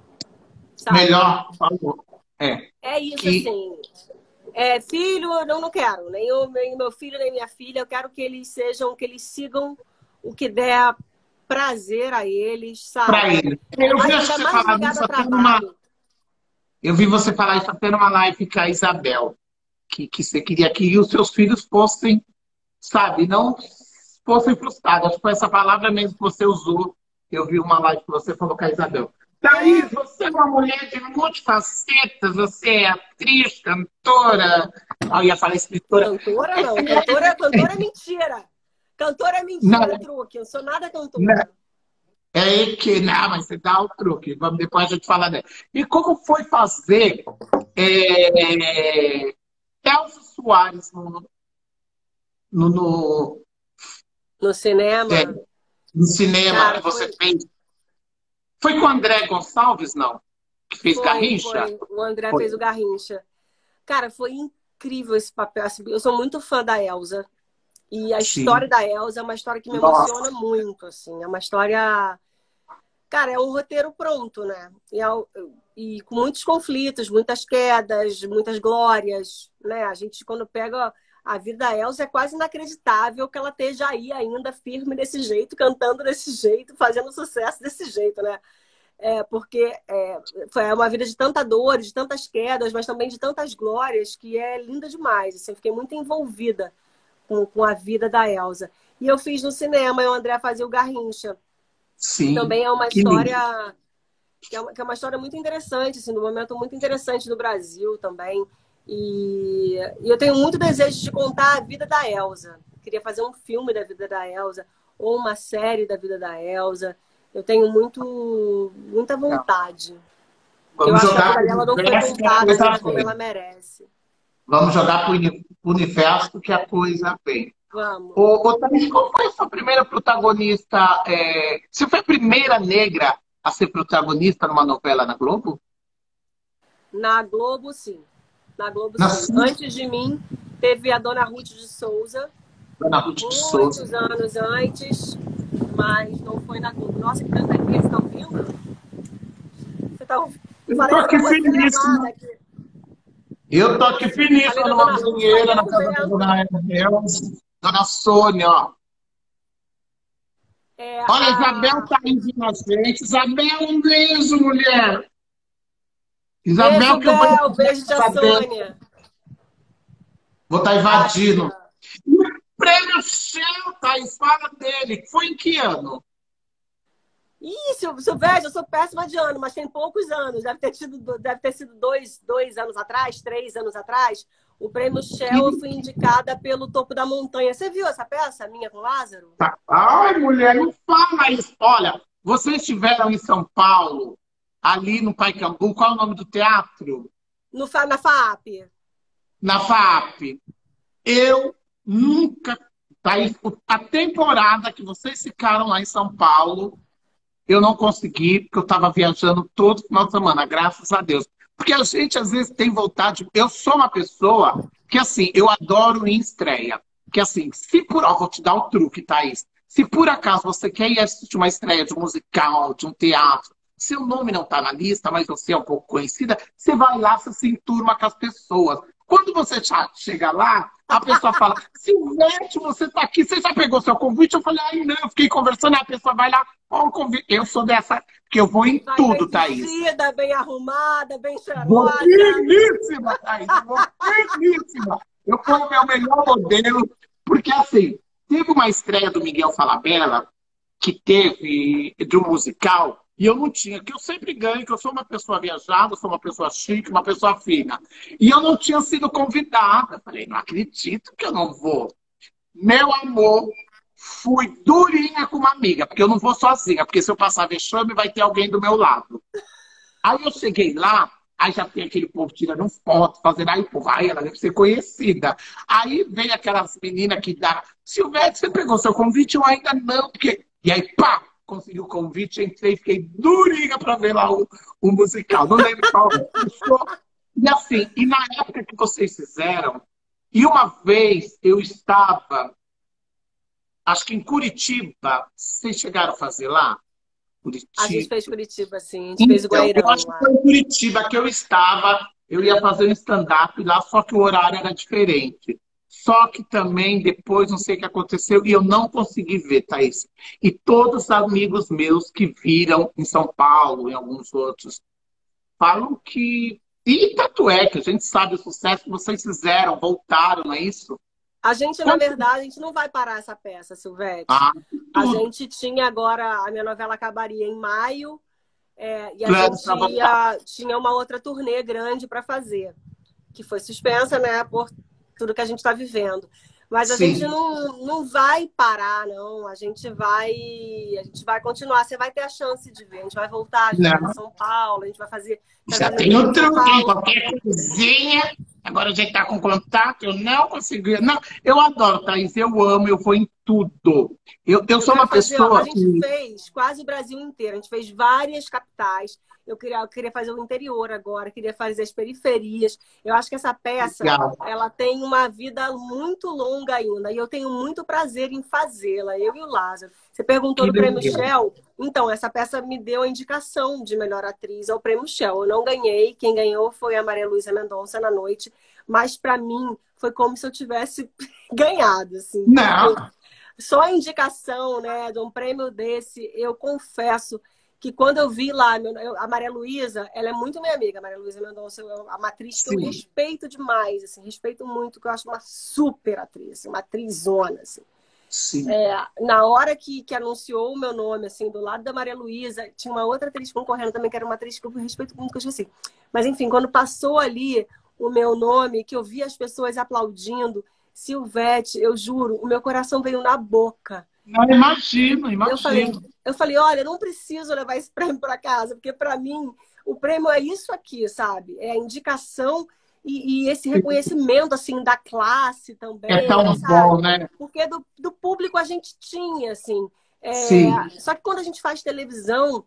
Sabe? Melhor, por favor. É. É isso, Que... assim. É, filho, eu não, não quero. Nem, eu, nem meu filho, nem minha filha. Eu quero que eles sejam, que eles sigam o que der prazer a eles, sabe? Para eles. Eu vi Mas você ainda mais falar ligado isso a até numa. trabalho. Eu vi você falar isso até numa live com a Isabel. Que, que você queria que os seus filhos fossem, sabe, não fossem frustrados. Acho que foi essa palavra mesmo que você usou. Eu vi uma live que você falou com a Isabel. Thaís, você é uma mulher de multifacetas, você é atriz, cantora. Ah, eu ia falar escritora. Cantora não, cantora, cantora é mentira. Cantora é mentira, Não. é truque. Eu não sou nada cantora. Não. É que, não, mas você dá o truque. Vamos depois a gente falar dela. E como foi fazer é, Elza Soares no, no, no, No cinema. é, no cinema Cara, que você foi- fez? Foi com o André Gonçalves, não? Que fez Foi, Garrincha? foi. O André Foi. fez o Garrincha. Cara, foi incrível esse papel. Assim, eu sou muito fã da Elza. E a Sim. história da Elza é uma história que me Nossa. emociona muito, assim. É uma história... Cara, é um roteiro pronto, né? E, é o- e com muitos conflitos, muitas quedas, muitas glórias, né? A gente, quando pega a vida da Elza, é quase inacreditável que ela esteja aí ainda firme desse jeito, cantando desse jeito, fazendo sucesso desse jeito, né? É, porque é, foi uma vida de tanta dor, de tantas quedas, mas também de tantas glórias, que é linda demais. Assim, eu fiquei muito envolvida com, com a vida da Elza. E eu fiz no cinema, e o André fazia o Garrincha. Sim. Também é uma Que lindo. história que é uma, que é uma história muito interessante, assim, num momento muito interessante no Brasil também. E, e eu tenho muito desejo de contar a vida da Elza. Queria fazer um filme da vida da Elza ou uma série da vida da Elza. Eu tenho muito, muita vontade. Eu Vamos acho que a jogar vida dela não pro foi universo que a contada coisa ainda como vem. ela merece. Vamos jogar para o universo que a coisa vem. Vamos. Ô, ô, Thaís, qual foi a sua primeira protagonista? é, Você foi a primeira negra a ser protagonista numa novela na Globo? Na Globo, sim. Na Globo, Na sim. sim. Antes de mim, teve a Dona Ruth de Souza, Dona Ruth de muitos Souza. anos antes, mas não foi na Globo. Nossa, que tanta gente, você tá ouvindo? Você tá ouvindo? Eu Parece tô aqui que eu vou ser feliz. levada aqui. Eu tô aqui feliz, Falei da numa dona banheira na Rússia, casa da dona Elza, dona Sônia, ó. É, Olha, a a... Isabel tá aí com a gente. Isabel, um beijo, mulher. Isabel, Beijo, que eu vou Bel. invadir Beijo, a tia casa dela. Sônia. Vou estar invadindo. Kátia. E o prêmio Shell, Thaís, fala dele. Foi em que ano? Ih, Sil- Silvério, eu sou péssima de ano, mas tem poucos anos. Deve ter, tido, deve ter sido dois, dois anos atrás, três anos atrás. O prêmio Shell eu fui indicada pelo Topo da Montanha. Você viu essa peça minha com Lázaro? Tá. Ai, mulher, não fala isso. Olha, vocês estiveram em São Paulo, ali no Pacaembu, qual é o nome do teatro? No, Fa- na FAP. Na FAP. Eu nunca... Thaís, a temporada que vocês ficaram lá em São Paulo, eu não consegui, porque eu estava viajando todo final de semana, graças a Deus. Porque a gente, às vezes, tem vontade... Eu sou uma pessoa que, assim, eu adoro ir em estreia. Que, assim, se por... Ó, vou te dar o truque, Thaís. Se por acaso você quer ir assistir uma estreia de um musical, de um teatro, seu nome não está na lista, mas você é um pouco conhecida, você vai lá, você se enturma com as pessoas. Quando você já chega lá, a pessoa fala, Silvete, você está aqui, você já pegou seu convite? Eu falei, ai, não, eu fiquei conversando, a pessoa vai lá, ó, o convite. Eu sou dessa, que eu vou em Vai tudo, bem Thaís. vestida, bem arrumada, bem Vou cheirosa. firmíssima, Thaís, vou firmíssima. Eu fui o meu melhor modelo, porque assim, teve uma estreia do Miguel Falabella, que teve de um musical, e eu não tinha, que eu sempre ganho, que eu sou uma pessoa viajada, sou uma pessoa chique, uma pessoa fina. E eu não tinha sido convidada. Falei, não acredito que eu não vou. Meu amor, fui durinha com uma amiga, porque eu não vou sozinha, porque se eu passar vexame, vai ter alguém do meu lado. Aí eu cheguei lá, aí já tem aquele povo tirando foto, fazendo aí, pô, vai, ela deve ser conhecida. Aí vem aquelas meninas que dá, Silvete, você pegou seu convite? Eu ainda não, porque... E aí, pá, consegui o convite, entrei, fiquei durinha para ver lá o, o musical. Não lembro qual puxou. E assim, e na época que vocês fizeram, e uma vez eu estava, acho que em Curitiba, vocês chegaram a fazer lá? Curitiba. A gente fez Curitiba, sim. A gente fez o Então, Guairão eu acho que lá. foi em Curitiba que eu estava, eu ia fazer um stand-up lá, só que o horário era diferente. Só que também, depois, não sei o que aconteceu, e eu não consegui ver, Thaís. E todos os amigos meus que viram em São Paulo, em alguns outros, falam que... E tanto é que a gente sabe o sucesso que vocês fizeram, voltaram, não é isso? A gente, na verdade, a gente não vai parar essa peça, Silvete. Ah, A gente tinha agora, a minha novela acabaria em maio, é, e a Claro, gente pra voltar. ia, tinha uma outra turnê grande para fazer, que foi suspensa, né, por tudo que a gente está vivendo. Mas a Sim. gente não, não vai parar, não. A gente vai, a gente vai continuar. Você vai ter a chance de ver. A gente vai voltar, a gente vai Não. em São Paulo, a gente vai fazer... Já casamento tem o em São truque, hein? Paulo. Qualquer coisinha. Agora a gente tá com contato, eu não consegui. Não, eu adoro, Thaís, eu amo, eu vou em tudo. Eu, eu sou quero uma fazer, ó, pessoa a gente que... fez quase o Brasil inteiro. A gente fez várias capitais. Eu queria, eu queria fazer o interior agora, queria fazer as periferias. Eu acho que essa peça, Legal. ela tem uma vida muito longa ainda. E eu tenho muito prazer em fazê-la, eu e o Lázaro. Você perguntou Que do Prêmio legal. Shell. Então, essa peça me deu a indicação de melhor atriz ao Prêmio Shell. Eu não ganhei. Quem ganhou foi a Maria Luísa Mendonça na noite. Mas, para mim, foi como se eu tivesse ganhado. Assim. Não. Só a indicação, né, de um prêmio desse, eu confesso que quando eu vi lá, eu, a Maria Luísa, ela é muito minha amiga, a Maria Luísa Mendonça, é uma atriz que eu Sim. respeito demais, assim, respeito muito, que eu acho uma super atriz, uma atrizona, assim. Sim. É, na hora que, que anunciou o meu nome, assim, do lado da Maria Luísa, tinha uma outra atriz concorrendo também, que era uma atriz que eu respeito muito, que eu esqueci. Mas, enfim, quando passou ali o meu nome, que eu vi as pessoas aplaudindo, Silvete, eu juro, o meu coração veio na boca. Não, imagino, Eu falei, imagino. eu falei, olha, eu não preciso levar esse prêmio para casa, porque para mim o prêmio é isso aqui, sabe? É a indicação e, e esse reconhecimento assim da classe também. É tão sabe? bom, né? Porque do, do público a gente tinha, assim. É, Sim. só que quando a gente faz televisão,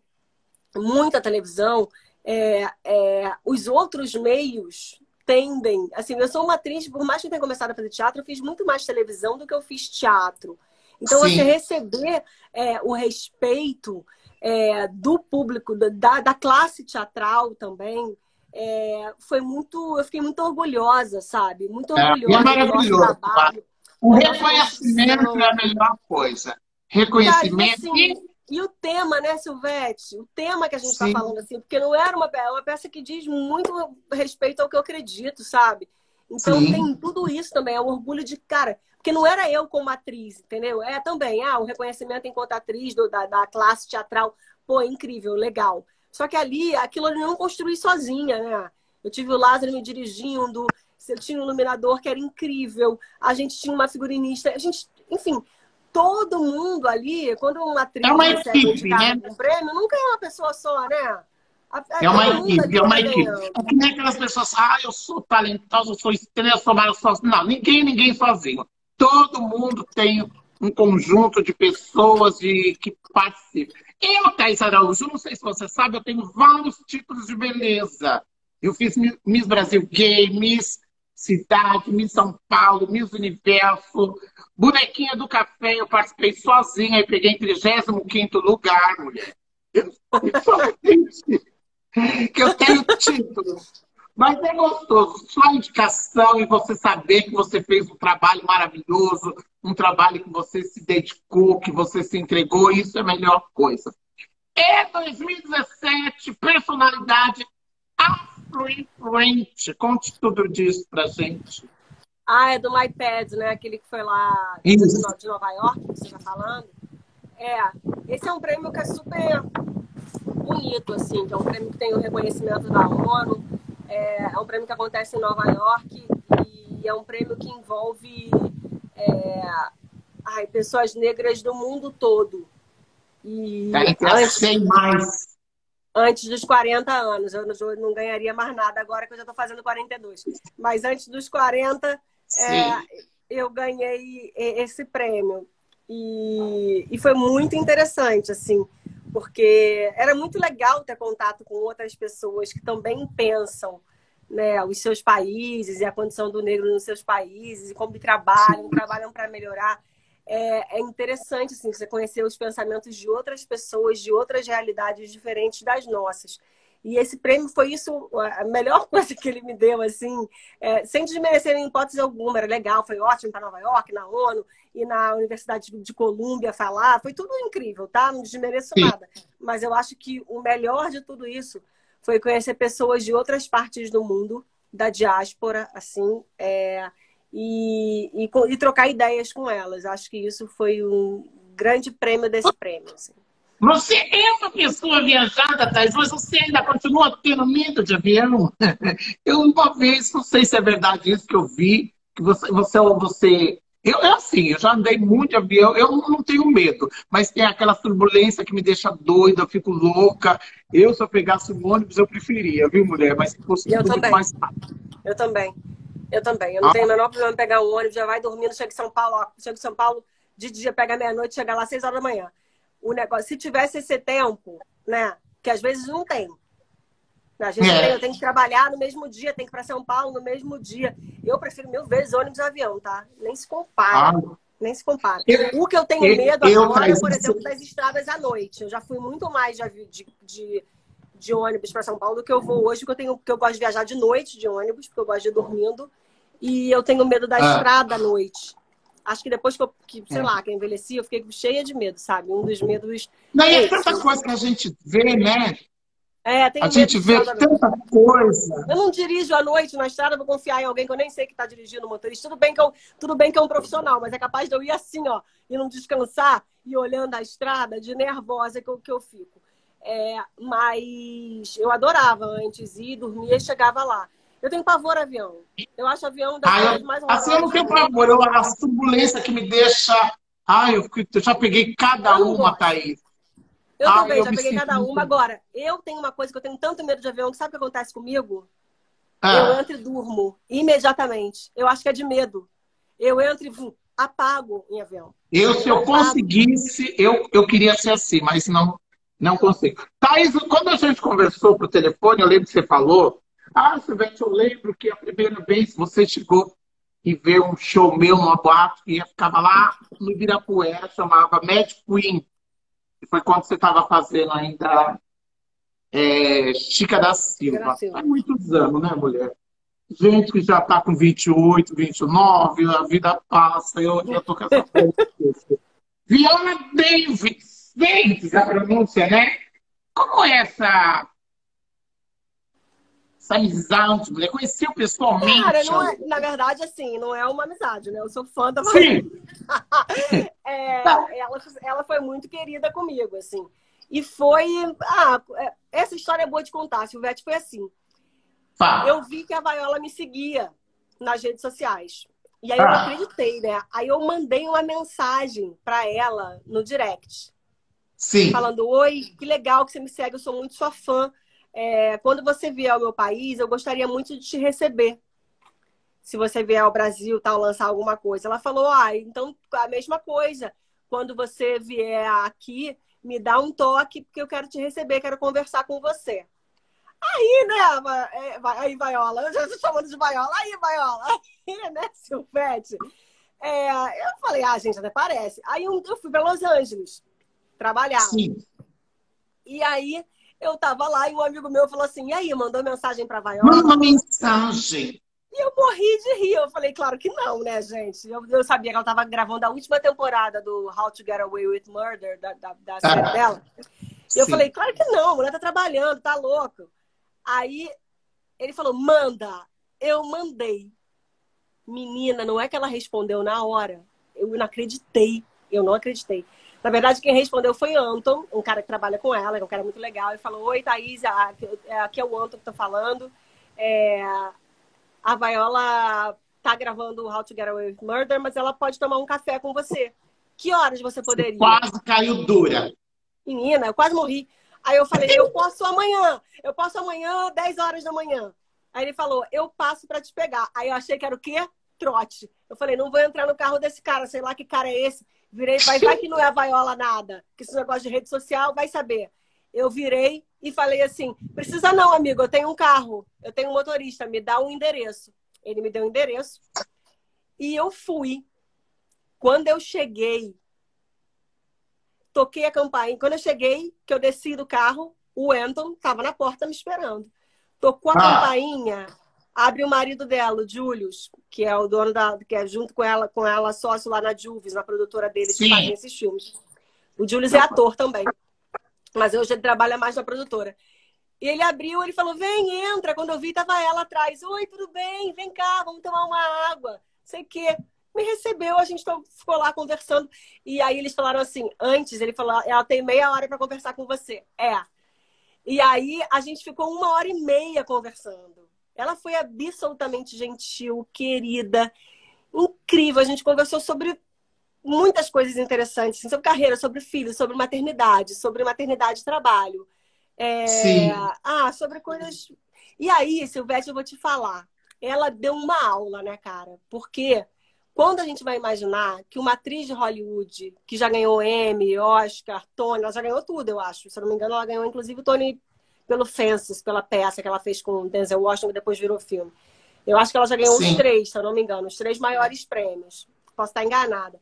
muita televisão, é, é, os outros meios tendem. Assim, eu sou uma atriz, por mais que eu tenha começado a fazer teatro, eu fiz muito mais televisão do que eu fiz teatro. Então, Sim. você receber é, o respeito é, do público, da, da classe teatral também, É, foi muito, eu fiquei muito orgulhosa, sabe? Muito É, e é orgulhosa do nosso maravilhoso. trabalho, O da nossa reconhecimento construção. é a melhor coisa. Cara, e Reconhecimento assim, e e o tema, né, Silvete? O tema que a gente está sim, falando, assim, porque não era uma, é uma peça que diz muito respeito ao que eu acredito, sabe? Então sim. tem tudo isso também, é o orgulho de, cara, porque não era eu como atriz, entendeu? É também, ah, o reconhecimento enquanto atriz do, da, da classe teatral, pô, incrível, legal. Só que ali, aquilo eu não construí sozinha, né? Eu tive o Lázaro me dirigindo, eu tinha um iluminador que era incrível, a gente tinha uma figurinista, a gente, enfim, todo mundo ali, quando uma É atriz uma recebe um equipe, indicado né? com um prêmio, nunca é uma pessoa só, né? A- a- É uma todo mundo equipe, ali é uma tá equipe. É ganhando. que nem aquelas pessoas, ah, eu sou talentosa, eu sou estrela, eu sou maravilhosa. Não, ninguém, ninguém sozinho. Todo mundo tem um conjunto de pessoas de, que participam. Eu, Thaís Araújo, não sei se você sabe, eu tenho vários tipos de beleza. Eu fiz Mi- Miss Brasil Gay, Miss Cidade, Miss São Paulo, Miss Universo. Bonequinha do Café, eu participei sozinha e peguei em trigésimo quinto lugar, mulher. Eu sou que eu tenho título. Mas é gostoso, só a indicação e você saber que você fez um trabalho maravilhoso, um trabalho que você se dedicou, que você se entregou, isso é a melhor coisa. E dois mil e dezessete, personalidade afro-influente. Conte tudo disso pra gente. Ah, é do MyPad, né? Aquele que foi lá de Isso. No- de Nova York, que você tá falando. É, esse é um prêmio que é super bonito, assim, que é um prêmio que tem o reconhecimento da ONU, é, é um prêmio que acontece em Nova York e é um prêmio que envolve é, ai, pessoas negras do mundo todo. E Tá entre as antes, cem mais. antes dos quarenta anos, eu não, eu não ganharia mais nada agora que eu já estou fazendo quarenta e dois. Mas antes dos quarenta, é, Sim. eu ganhei esse prêmio. E, e foi muito interessante, assim, porque era muito legal ter contato com outras pessoas que também pensam, né, os seus países e a condição do negro nos seus países, e como trabalham, trabalham para melhorar. É, é interessante, assim, você conhecer os pensamentos de outras pessoas, de outras realidades diferentes das nossas. E esse prêmio foi isso, a melhor coisa que ele me deu, assim, é, sem desmerecer em hipótese alguma. Era legal, foi ótimo para Nova York, na ONU e na Universidade de Colômbia falar. Foi tudo incrível, tá? Não desmereço Sim. nada. Mas eu acho que o melhor de tudo isso foi conhecer pessoas de outras partes do mundo, da diáspora, assim, é, e, e, e trocar ideias com elas. Acho que isso foi um grande prêmio desse prêmio, assim. Você é uma pessoa viajada, Thais, mas você ainda continua tendo medo de avião? Eu uma vez, não sei se é verdade isso que eu vi, que você, você, você eu, é assim, eu já andei muito de avião, eu não, não tenho medo, mas tem aquela turbulência que me deixa doida, eu fico louca. Eu, se eu pegasse um ônibus, eu preferia, viu, mulher? Mas se fosse Eu tudo muito também. mais rápido. Eu também. Eu também. Eu não Ah, tenho o menor problema em pegar um ônibus, já vai dormindo, chega em São Paulo, ó, chega em São Paulo de dia, pega meia-noite, chega lá às seis horas da manhã. O negócio, se tivesse esse tempo, né? Que às vezes não tem. Às vezes eu tenho, eu é. tenho que trabalhar no mesmo dia, tenho que ir para São Paulo no mesmo dia. Eu prefiro mil vezes ônibus e avião, tá? Nem se Ah, compara. Nem se compara. eu, O que eu tenho eu, medo eu, agora, Thaís, por exemplo, das estradas à noite. Eu já fui muito mais de, avi- de, de, de ônibus para São Paulo do que eu vou hoje, porque eu, tenho, porque eu gosto de viajar de noite de ônibus, porque eu gosto de ir dormindo. E eu tenho medo da ah, estrada à noite. Acho que depois que eu, que, sei é. lá, que eu envelheci, eu fiquei cheia de medo, sabe? Um dos medos Não, e é é esse. tanta coisa que a gente vê, né? É, A tenho medo gente de vê estrada à noite. tanta coisa. Eu não dirijo à noite na estrada, vou confiar em alguém que eu nem sei que está dirigindo o motorista. Tudo bem, que eu, tudo bem que é um profissional, mas é capaz de eu ir assim, ó, e não descansar e olhando a estrada de nervosa que eu, que eu fico. É, mas eu adorava antes ir, dormia e chegava lá. Eu tenho pavor a avião. Eu acho avião das Ah, coisas eu, mais assim, eu horrorosas não do tenho mundo. pavor. Eu, a turbulência que me deixa. Ai, eu, fico- eu já peguei cada Eu não uma, gosto. Thaís. Eu Ai, também, eu já me peguei sinto cada uma. muito. Agora, eu tenho uma coisa que eu tenho tanto medo de avião, que sabe o que acontece comigo? Eu Ah, entro e durmo imediatamente. Eu acho que é de medo. Eu entro e vum, apago em avião. eu, Eu se eu apago. conseguisse, eu, eu queria ser assim, mas não, não consigo. Thaís, quando a gente conversou por telefone, eu lembro que você falou. Ah, Silvete, eu lembro que a primeira vez você chegou e ver um show meu numa boate que ficava lá no Ibirapuera, chamava Mad Queen. Que foi quando você estava fazendo ainda. é, Chica da Chica da Silva. Silva. Faz muitos anos, né, mulher? Gente que já tá com vinte e oito, vinte e nove, a vida passa, eu já tô com essa coisa. Viola Davis, Davis, a pronúncia, né? Como é essa, essa amizade, mulher? Conheceu pessoalmente? Cara, não é, na verdade, assim, não é uma amizade, né? Eu sou fã da Sim. é, ela, ela foi muito querida comigo, assim. E foi... Ah, essa história é boa de contar, Silvete, foi assim. Fala. Eu vi que a Vaiola me seguia nas redes sociais. E aí eu não Ah. acreditei, né? Aí eu mandei uma mensagem pra ela no direct. Sim. Falando, oi, que legal que você me segue, eu sou muito sua fã. É, quando você vier ao meu país, eu gostaria muito de te receber. Se você vier ao Brasil, tal, lançar alguma coisa. Ela falou, ah, então a mesma coisa. Quando você vier aqui, me dá um toque, porque eu quero te receber, quero conversar com você. Aí, né, aí, Vaiola, eu já estou chamando de Vaiola, aí, Vaiola, aí, né, Silvete? É, eu falei, ah, gente, até parece. Aí eu, eu fui para Los Angeles trabalhar. Sim. E aí, eu tava lá e um amigo meu falou assim, e aí, mandou mensagem pra Vaiola? Manda uma mensagem. E eu morri de rir. Eu falei, claro que não, né, gente? Eu, eu sabia que ela tava gravando a última temporada do How to Get Away with Murder, da, da, da série Ah. dela. E eu Sim. falei, claro que não, a mulher tá trabalhando, tá louco. Aí ele falou, manda. Eu mandei. Menina, não é que ela respondeu na hora. Eu não acreditei. Eu não acreditei. Na verdade, quem respondeu foi Anton, um cara que trabalha com ela, que é um cara muito legal. Ele falou, oi, Thaís, aqui é o Anton que tá falando. É, a Vaiola tá gravando How to Get Away with Murder, mas ela pode tomar um café com você. Que horas você poderia? Quase caiu dura. Menina, eu quase morri. Aí eu falei, eu posso amanhã. Eu posso amanhã, dez horas da manhã. Aí ele falou, eu passo pra te pegar. Aí eu achei que era o quê? Trote. Eu falei, não vou entrar no carro desse cara. Sei lá que cara é esse. Virei, vai, vai que não é a Vaiola nada. Que esse negócio de rede social, vai saber. Eu virei e falei assim, precisa não, amigo. Eu tenho um carro. Eu tenho um motorista. Me dá um endereço. Ele me deu um endereço. E eu fui. Quando eu cheguei... Toquei a campainha. Quando eu cheguei, que eu desci do carro, o Anton estava na porta me esperando. Tocou a Ah. campainha, abre o marido dela, o Julius, que é o dono da... que é junto com ela, com ela sócio lá na Juvis, na produtora deles, que Sim. fazem esses filmes. O Julius é ator também. Mas hoje ele trabalha mais na produtora. E ele abriu, ele falou, vem, entra. Quando eu vi, tava ela atrás. Oi, tudo bem? Vem cá, vamos tomar uma água. Sei o quê. Me recebeu, a gente ficou lá conversando. E aí eles falaram assim, antes, ele falou, ela tem meia hora para conversar com você. É. E aí a gente ficou uma hora e meia conversando. Ela foi absolutamente gentil, querida, incrível. A gente conversou sobre muitas coisas interessantes, assim, sobre carreira, sobre filhos, sobre maternidade, sobre maternidade e trabalho. É... Sim. Ah, sobre coisas... E aí, Silvete, eu vou te falar. Ela deu uma aula, né, cara? Porque... Quando a gente vai imaginar que uma atriz de Hollywood, que já ganhou Emmy, Oscar, Tony, ela já ganhou tudo, eu acho. Se eu não me engano, ela ganhou inclusive o Tony pelo Fences, pela peça que ela fez com Denzel Washington, que depois virou filme. Eu acho que ela já ganhou Sim. os três, se eu não me engano, os três maiores prêmios. Posso estar enganada.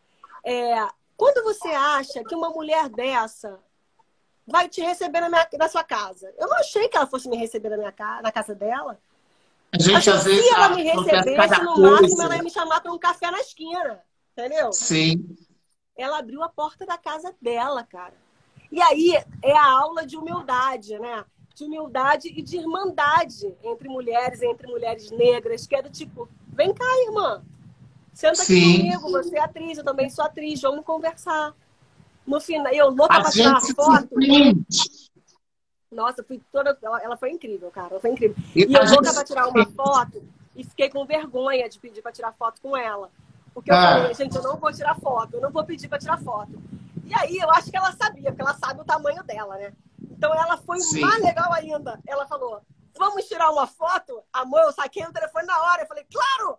É, quando você acha que uma mulher dessa vai te receber na, minha, na sua casa? Eu não achei que ela fosse me receber na, minha, na casa dela. A gente, Acho às que vezes, se ela acha me que acontece recebesse, cada no coisa. máximo ela ia me chamar para um café na esquina. Entendeu? Sim. Ela abriu a porta da casa dela, cara. E aí é a aula de humildade, né? De humildade e de irmandade entre mulheres, entre mulheres negras, que é do tipo, vem cá, irmã. Senta aqui Sim. comigo, você é atriz, eu também sou atriz, vamos conversar. No final, eu louca A pra tirar gente se foto. surpreende. Nossa, fui toda. Ela, ela foi incrível, cara. Ela foi incrível. E E eu a louca gente- pra tirar uma foto e fiquei com vergonha de pedir pra tirar foto com ela. Porque eu Ah. falei, gente, eu não vou tirar foto, eu não vou pedir pra tirar foto. E aí eu acho que ela sabia, porque ela sabe o tamanho dela, né? Então ela foi Sim. mais legal ainda. Ela falou, vamos tirar uma foto? Amor, eu saquei o telefone na hora. Eu falei, claro!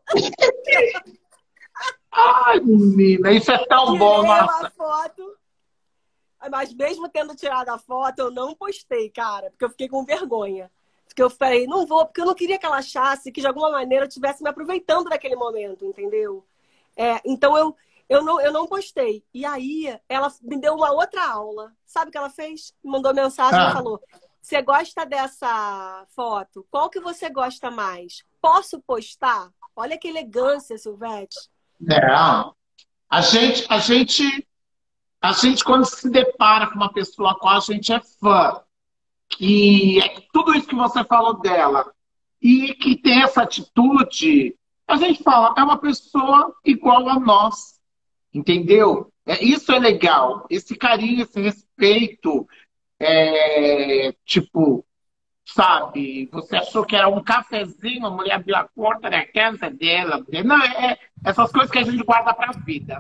Ai, menina, isso é tão Tirei bom, uma nossa. foto. Mas mesmo tendo tirado a foto, eu não postei, cara. Porque eu fiquei com vergonha. Porque eu falei, não vou, porque eu não queria que ela achasse que de alguma maneira eu estivesse me aproveitando daquele momento, entendeu? É, então eu, eu, não, eu não postei. E aí ela me deu uma outra aula. Sabe o que ela fez? Me mandou mensagem Ah. e falou, Você gosta dessa foto? Qual que você gosta mais? Posso postar? Olha que elegância, Silvete. Não. A gente, a gente, a gente, quando se depara com uma pessoa a qual a gente é fã, que é tudo isso que você falou dela, e que tem essa atitude, a gente fala, é uma pessoa igual a nós, entendeu? É, isso é legal, esse carinho, esse respeito, é, tipo, sabe, você achou que era um cafezinho, a mulher abriu a porta da casa dela, não, é, é essas coisas que a gente guarda pra vida.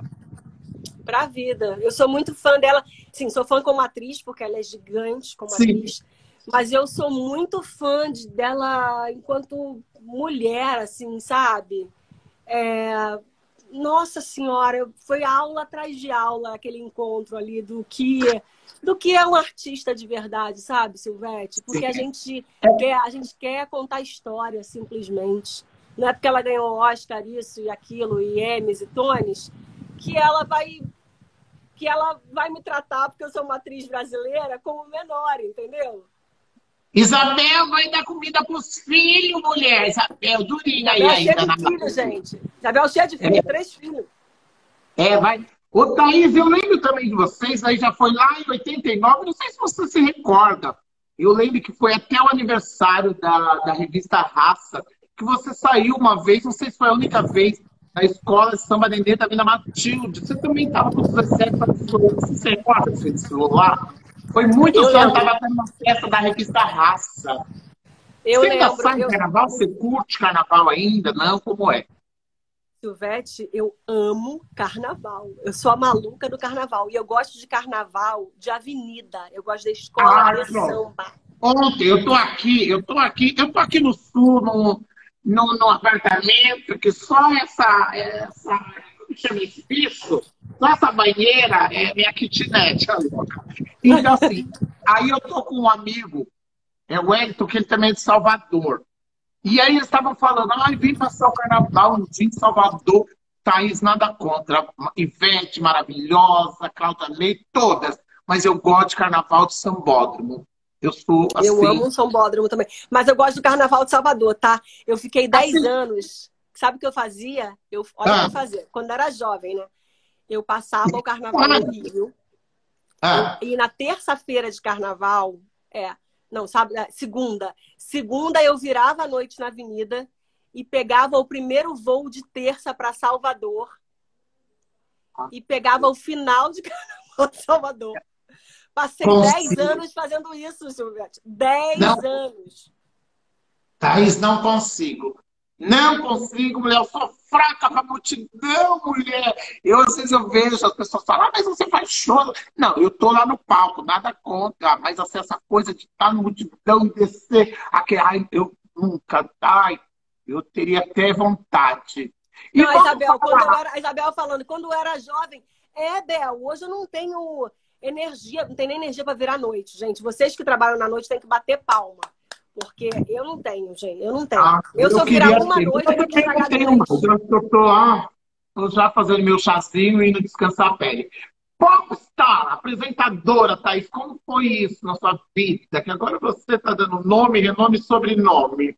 Pra vida. Eu sou muito fã dela, sim, sou fã como atriz, porque ela é gigante como Sim. atriz, mas eu sou muito fã de, dela enquanto mulher, assim, sabe? É... Nossa Senhora, foi aula atrás de aula aquele encontro ali do que, do que é um artista de verdade, sabe, Silvete? Porque a gente, quer, a gente quer contar história, simplesmente. Não é porque ela ganhou Oscar, isso e aquilo, e Emmys e Tonys, que ela vai, que ela vai me tratar, porque eu sou uma atriz brasileira, como menor, entendeu? Isabel vai dar comida pros filhos, mulher. Isabel, durinha aí Isabel cheia ainda. de filho, gente. Isabel cheia de filho, É. três filhos. É, vai. Ô, Thaís, eu lembro também de vocês, aí já foi lá em oitenta e nove, não sei se você se recorda. Eu lembro que foi até o aniversário da, da revista Raça, que você saiu uma vez, não sei se foi a única vez, na escola de samba Nenê da Vila Matilde. Você também estava com dezessete anos, você se recorda que você desfilou lá? Foi muito Eu só, lembro. estava tendo uma festa da revista Raça. Eu Você ainda lembro. sai em Eu... carnaval? Você curte carnaval ainda? Não? Como é? Silvete, eu amo carnaval. Eu sou a maluca do carnaval. E eu gosto de carnaval de avenida. Eu gosto da escola Ah, de samba. Ontem, eu tô aqui, eu tô aqui, eu tô aqui no sul, no, no, no apartamento, que só essa, essa, como chama esse piso? Só essa banheira é minha kitnet, a louca. Então, assim, aí eu tô com um amigo, é o Wellington, que ele também é de Salvador. E aí eles estavam falando, ai, vim passar o carnaval no dia de Salvador. Thaís, nada contra. Ivete, maravilhosa, Cláudia Leite, todas. Mas eu gosto de carnaval de Sambódromo. Eu sou assim. Eu amo um sambódromo também. Mas eu gosto do carnaval de Salvador, tá? Eu fiquei dez Assim. anos. Sabe o que eu fazia? Eu, olha o Ah. que eu fazia. Quando era jovem, né? Eu passava o carnaval no Rio. Ah, E na terça-feira de carnaval, é, não, sabe, segunda. Segunda eu virava a noite na avenida e pegava o primeiro voo de terça para Salvador. E pegava o final de carnaval de Salvador. Passei dez Consigo. anos fazendo isso, Silvete. dez Não. anos. Thaís, não consigo. Não consigo, mulher. Eu sou fraca pra multidão, mulher. Eu, às vezes, eu vejo as pessoas falar, ah, mas você faz show. Não, eu tô lá no palco, nada contra. Mas, assim, essa coisa de estar na multidão e descer, aquele, ai, eu nunca, ai, eu teria até vontade. E Não, a vamos Isabel, quando falar- eu era, a Isabel falando, quando eu era jovem, é, Bel, hoje eu não tenho energia, não tenho nem energia para virar à noite, gente. Vocês que trabalham na noite têm que bater palma. Porque eu não tenho, gente. Eu não tenho. Ah, eu, se eu virar queria uma ter. noite, Eu eu tenho que também não estragar tenho, duas. mas eu eu tô lá, tô já fazendo meu chazinho e indo descansar a pele. Popstar, apresentadora, Thaís, como foi isso na sua vida? Que agora você tá dando nome, renome e sobrenome.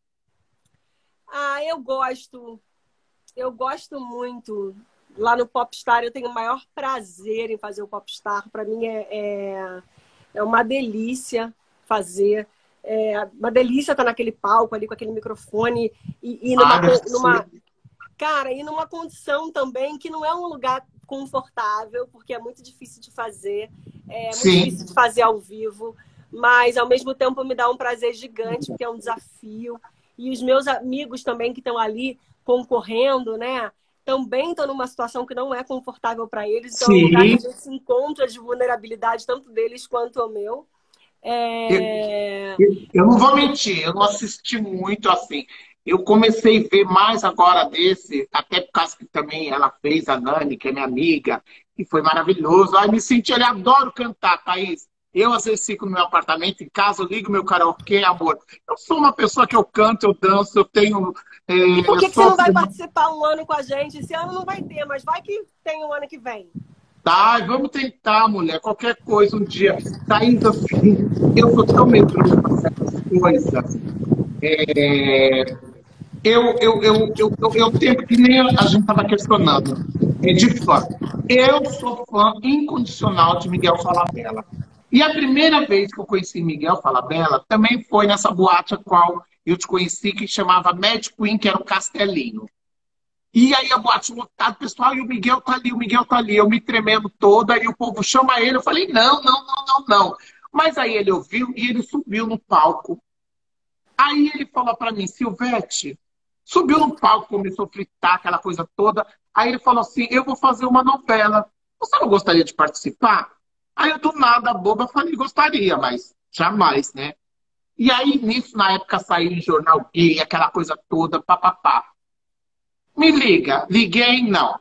Ah, eu gosto. Eu gosto muito. Lá no Popstar eu tenho o maior prazer em fazer o Popstar. Para mim é, é, é uma delícia fazer. É uma delícia estar naquele palco ali com aquele microfone e, e numa, Ah, deve numa, ser. cara, e numa condição também que não é um lugar confortável, porque é muito difícil de fazer, é muito Sim. difícil de fazer ao vivo, mas ao mesmo tempo me dá um prazer gigante, porque é um desafio. E os meus amigos também que estão ali concorrendo, né? Também estão numa situação que não é confortável para eles, então é um lugar que a Sim. gente se encontra de vulnerabilidade, tanto deles quanto o meu. É... Eu, eu não vou mentir, eu não assisti muito assim. Eu comecei a ver mais agora desse, até por causa que também ela fez, a Nani, que é minha amiga, e foi maravilhoso. Ai, me senti, ele adoro cantar, Thaís. Eu, às vezes, fico no meu apartamento, em casa, eu ligo meu karaokê, amor. Eu sou uma pessoa que eu canto, eu danço, eu tenho... É, E por que, eu que você sou- não vai participar um ano com a gente? Esse ano não vai ter, mas vai que tem um ano que vem. Tá, vamos tentar, mulher. Qualquer coisa um dia. Thaís, assim, eu sou tão medroso para certas coisas. É, eu, eu, eu, eu, eu, eu tenho que nem a gente estava questionando. É de fã. Eu sou fã incondicional de Miguel Falabella. E a primeira vez que eu conheci Miguel Falabella também foi nessa boate a qual eu te conheci, que chamava Mad Queen, que era um castelinho. E aí a boate lotada, pessoal, e o Miguel tá ali, o Miguel tá ali, eu me tremendo toda, e o povo chama ele, eu falei, não, não, não, não, não. Mas aí ele ouviu e ele subiu no palco. Aí ele falou para mim, Silvete, subiu no palco, começou a fritar, aquela coisa toda. Aí ele falou assim, eu vou fazer uma novela. Você não gostaria de participar? Aí eu, do nada, boba, falei, gostaria, mas jamais, né? E aí, nisso, na época, saiu em jornal gay, aquela coisa toda, papapá. Me liga. Liguei, não.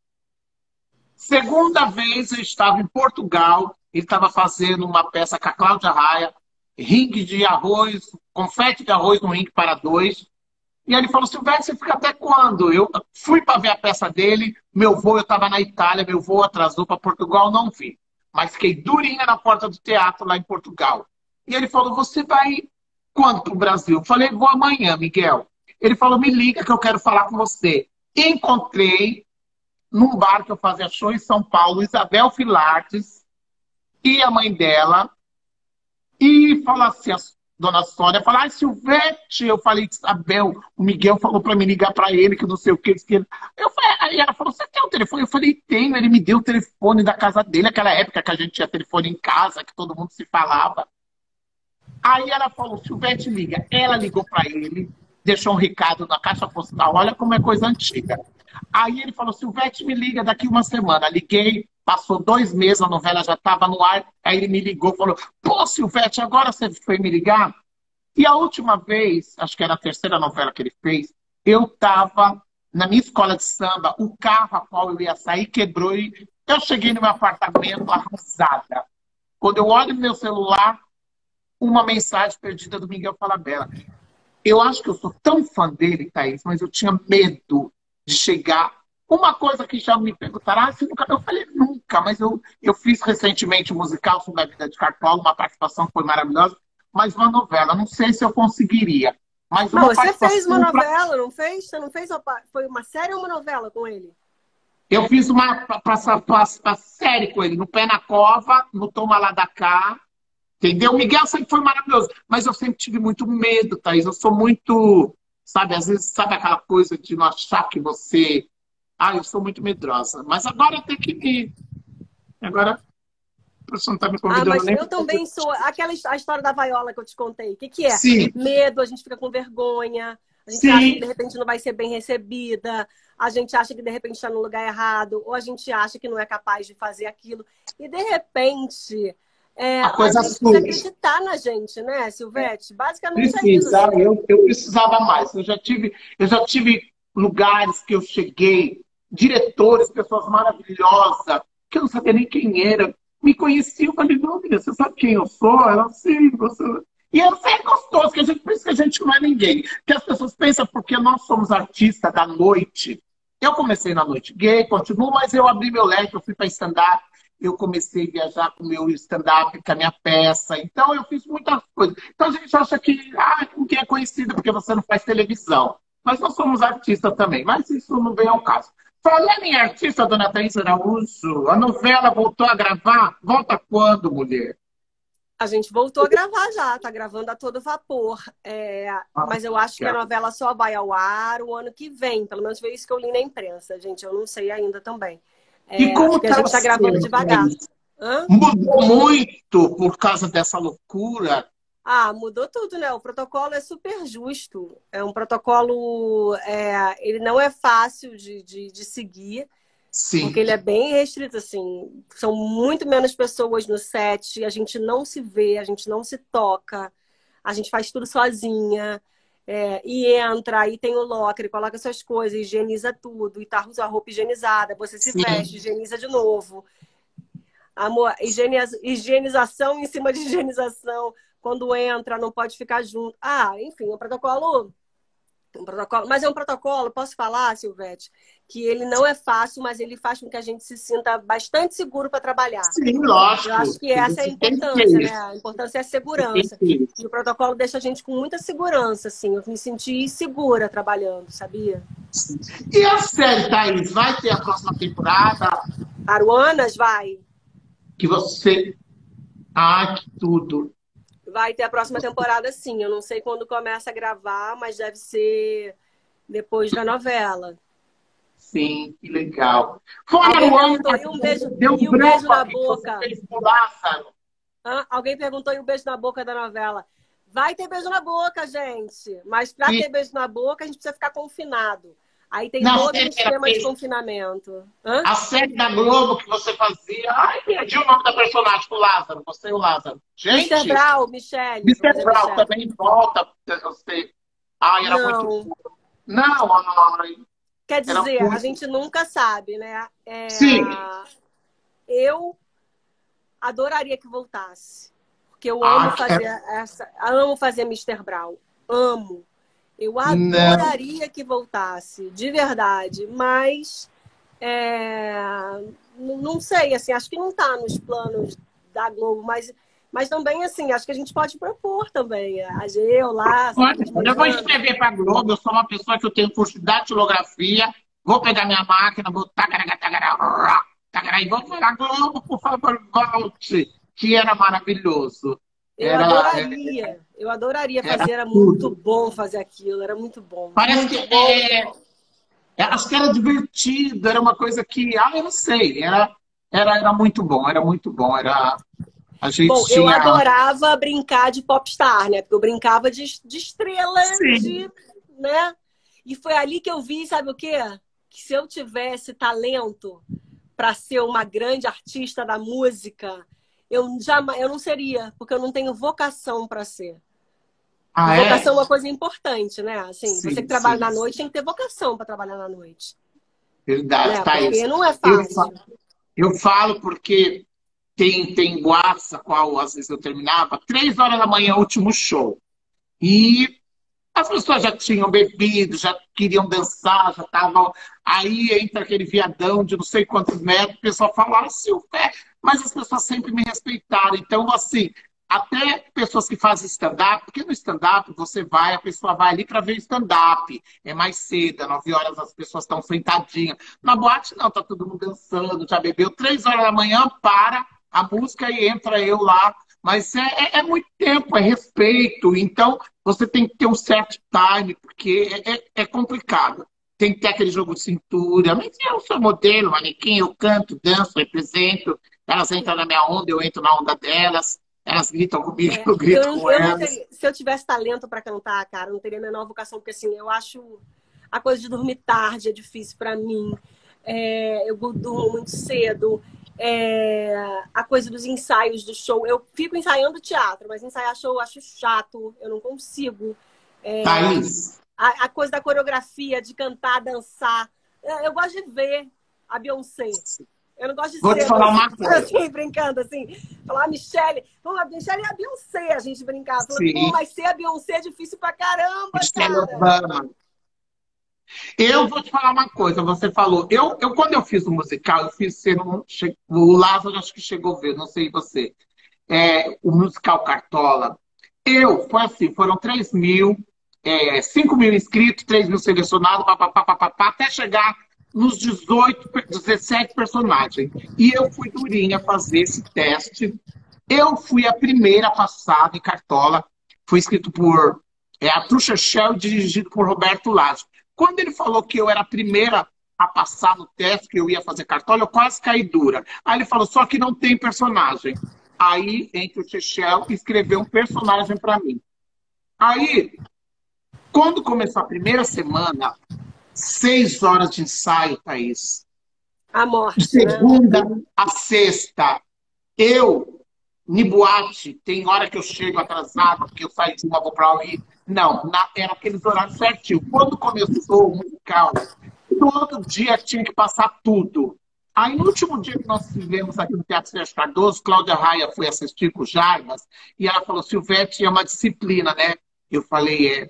Segunda vez eu estava em Portugal, ele estava fazendo uma peça com a Cláudia Raia, ringue de arroz, confete de arroz no ringue para dois. E aí ele falou, Silvete, você fica até quando? Eu fui para ver a peça dele, meu voo, eu estava na Itália, meu voo atrasou para Portugal, não vi. Mas fiquei durinha na porta do teatro lá em Portugal. E ele falou, você vai quando para o Brasil? Eu falei, vou amanhã, Miguel. Ele falou, me liga que eu quero falar com você. Encontrei num bar que eu fazia show em São Paulo, Isabel Filartes e a mãe dela. E falou assim, a dona Sônia, falou, ai, Silvete, eu falei, Isabel, o Miguel falou para me ligar para ele, que não sei o que. que ele... eu falei, aí ela falou, você tem o telefone? Eu falei, tenho. Ele me deu o telefone da casa dele, aquela época que a gente tinha telefone em casa, que todo mundo se falava. Aí ela falou, Silvete, liga. Ela ligou para ele, deixou um recado na caixa postal, olha como é coisa antiga. Aí ele falou, Silvete, me liga daqui uma semana. Liguei, passou dois meses, a novela já estava no ar, aí ele me ligou, falou, pô, Silvete, agora você foi me ligar? E a última vez, acho que era a terceira novela que ele fez, eu estava na minha escola de samba, o carro a qual eu ia sair quebrou e eu cheguei no meu apartamento arrasada. Quando eu olho no meu celular, uma mensagem perdida do Miguel Falabella. Eu acho que eu sou tão fã dele, Thaís, mas eu tinha medo de chegar. Uma coisa que já me perguntaram, ah, você nunca... eu falei, nunca, mas eu, eu fiz recentemente um musical sobre a vida de Cartola, uma participação que foi maravilhosa, mas uma novela, não sei se eu conseguiria. Mas uma não, você fez uma pra... novela, não fez? Você não fez uma... Foi uma série ou uma novela com ele? Eu fiz uma pra, pra, pra, pra série com ele, no Pé na Cova, no Toma Lá da Cá. Entendeu? O Miguel sempre foi maravilhoso, mas eu sempre tive muito medo, Thaís. Eu sou muito, sabe, às vezes, sabe aquela coisa de não achar que você... Ah, eu sou muito medrosa. Mas agora tem que me... Agora, a pessoa não está me convidando ah, mas nem... eu também sou... Aquela a história da vaiola que eu te contei, o que, que é? Sim. Medo, a gente fica com vergonha, a gente Sim. acha que de repente não vai ser bem recebida, a gente acha que de repente está no lugar errado, ou a gente acha que não é capaz de fazer aquilo. E de repente... É, a coisa a gente precisa acreditar na gente, né, Silvete? Basicamente precisa, é isso. Assim. eu, eu precisava mais. Eu já tive, eu já tive lugares que eu cheguei, diretores, pessoas maravilhosas, que eu não sabia nem quem era. Me conheciam, eu falei, não, filha, você sabe quem eu sou? Ela, sim, você... E eu sei, é gostoso, que a gente, por isso que a gente não é ninguém. Que as pessoas pensam, porque nós somos artistas da noite. Eu comecei na noite gay, continuo, mas eu abri meu leque, eu fui para stand-up. Eu comecei a viajar com o meu stand-up, com a minha peça. Então, eu fiz muitas coisas. Então, a gente acha que ah, ninguém é conhecido porque você não faz televisão. Mas nós somos artistas também. Mas isso não vem ao caso. Falando em artista, dona Thaís Araújo, a novela voltou a gravar? Volta quando, mulher? A gente voltou a gravar já. Tá gravando a todo vapor. É, ah, mas eu acho que a novela só vai ao ar o ano que vem. Pelo menos foi isso que eu li na imprensa, gente. Eu não sei ainda também. É, e como que a gente está gravando devagar. Hã? Mudou muito por causa dessa loucura? Ah, mudou tudo, né? O protocolo é super justo. É um protocolo... É, ele não é fácil de, de, de seguir. Sim. Porque ele é bem restrito, assim. São muito menos pessoas no set. A gente não se vê, a gente não se toca. A gente faz tudo sozinha. É, e entra, aí tem o locker, coloca suas coisas, higieniza tudo, e tá com a roupa higienizada, você se Sim. veste, higieniza de novo. Amor, higieniza, higienização em cima de higienização. Quando entra, não pode ficar junto. Ah, enfim, o protocolo Um protocolo, mas é um protocolo, posso falar, Silvete, que ele não é fácil, mas ele faz com que a gente se sinta bastante seguro para trabalhar. Sim, lógico. Eu acho que essa é a importância, né? A importância é a segurança. Sim. E o protocolo deixa a gente com muita segurança, assim. Eu me senti segura trabalhando, sabia? E a série, Thaís, vai ter a próxima temporada? Aruanas, vai. Que você... Ah, que tudo. Vai ter a próxima temporada, sim. Eu não sei quando começa a gravar, mas deve ser depois da novela. Sim, que legal. Fora Alguém Aruana, perguntou, e um beijo, deu e um branco beijo na aqui que você boca? fez pro Lázaro. Hã? Alguém perguntou e um beijo na boca da novela. Vai ter beijo na boca, gente. Mas para Sim. ter beijo na boca, a gente precisa ficar confinado. Aí tem Não, todo o era esquema de beijo. confinamento. Hã? A série da Globo que você fazia... Ai, perdi o nome da personagem, o Lázaro. Você e o Lázaro. Gente, mister Brau, Michele. mister Vou fazer Brown Michele. também volta. Você... Ai, era Não. muito... Não, ai... Quer Era dizer, muito- a gente nunca sabe, né? É, Sim. Eu adoraria que voltasse. Porque eu Ah, amo fazer essa. Amo fazer mister Brau. Amo. Eu adoraria que voltasse, de verdade. Mas é, n- não sei, assim, acho que não está nos planos da Globo, mas, mas também, assim, acho que a gente pode propor também. A eu lá, Olha, sabe, eu vou escrever para a Globo, eu sou uma pessoa que eu tenho curso de datilografia, vou pegar minha máquina, vou tacará, tacará, tacará, e vou falar, Globo, por favor, volte, que era maravilhoso. Eu Era, adoraria, eu adoraria era fazer, era tudo. muito bom fazer aquilo, era muito bom. Parece muito que bom. é, é, acho que era divertido, era uma coisa que, ah, eu não sei, era, era, era muito bom, era muito bom, era, a gente Bom, eu tinha... adorava brincar de popstar, né? Porque eu brincava de, de estrela, Sim. de, né? E foi ali que eu vi, sabe o quê? Que se eu tivesse talento para ser uma grande artista da música, eu jamais, eu não seria, porque eu não tenho vocação para ser. Ah, E é? vocação é uma coisa importante, né? Assim, Sim, você que trabalha sim, na sim. noite tem que ter vocação para trabalhar na noite, Verdade, né? Thaís. Porque não é Eu, fácil. fa- eu falo porque tem, tem boatos, a qual às vezes eu terminava, três horas da manhã, último show. E as pessoas já tinham bebido, já queriam dançar, já estavam. Aí entra aquele viadão de não sei quantos metros, o pessoal fala, ah, Silvé, mas as pessoas sempre me respeitaram. Então, assim, até pessoas que fazem stand-up, porque no stand-up você vai, a pessoa vai ali para ver stand-up. É mais cedo, às nove horas as pessoas estão sentadinhas. Na boate, não, tá todo mundo dançando, já bebeu. Três horas da manhã, para a música e entra eu lá. Mas é, é, é muito tempo, é respeito. Então, você tem que ter um certo time, porque é, é, é complicado. Tem que ter aquele jogo de cintura. Mas eu sou modelo, manequim, eu canto, danço, represento. Elas entram na minha onda, eu entro na onda delas. Elas gritam comigo, É, eu grito eu, não- com eu não elas. teria- se eu tivesse talento para cantar, cara, eu não teria a menor vocação, porque assim, eu acho a coisa de dormir tarde é difícil para mim. É, eu durmo muito cedo. É, a coisa dos ensaios do show. Eu fico ensaiando teatro, mas ensaiar show eu acho chato, eu não consigo. É, Thaís, a, a coisa da coreografia, de cantar, dançar. Eu, eu gosto de ver a Beyoncé. Eu não gosto de vou te ser falar uma assim, coisa. assim, brincando assim. Falar, a Michelle. Pô, a Michelle é a Beyoncé, a gente brincava. Falando, Sim. pô, mas ser a Beyoncé é difícil pra caramba, Michelle cara. Obama. Eu vou te falar uma coisa, você falou, eu, eu quando eu fiz o musical, eu fiz ser um, che- o Lázaro acho que chegou a ver, não sei você, é, o musical Cartola. Eu, foi assim, foram três mil, é, cinco mil inscritos, três mil selecionados, papapá, papapá, até chegar nos dezoito, dezessete personagens. E eu fui durinha fazer esse teste. Eu fui a primeira passada em Cartola, foi escrito por é, Arthur Chechel e dirigido por Roberto Lage. Quando ele falou que eu era a primeira a passar no teste, que eu ia fazer Cartola, eu quase caí dura. Aí ele falou, só que não tem personagem. Aí, entre o Chechel, escreveu um personagem para mim. Aí, quando começou a primeira semana, seis horas de ensaio, Thaís. A De morte, né? segunda a sexta, eu, ni boate, tem hora que eu chego atrasado, porque eu saio de uma, vou para ali. Não, na, era aqueles horários certinhos. Quando começou o musical, todo dia tinha que passar tudo. Aí, no último dia que nós tivemos aqui no Teatro Sérgio Cardoso, Cláudia Raia foi assistir com o Jarbas, e ela falou, Silvete, é uma disciplina, né? Eu falei, é.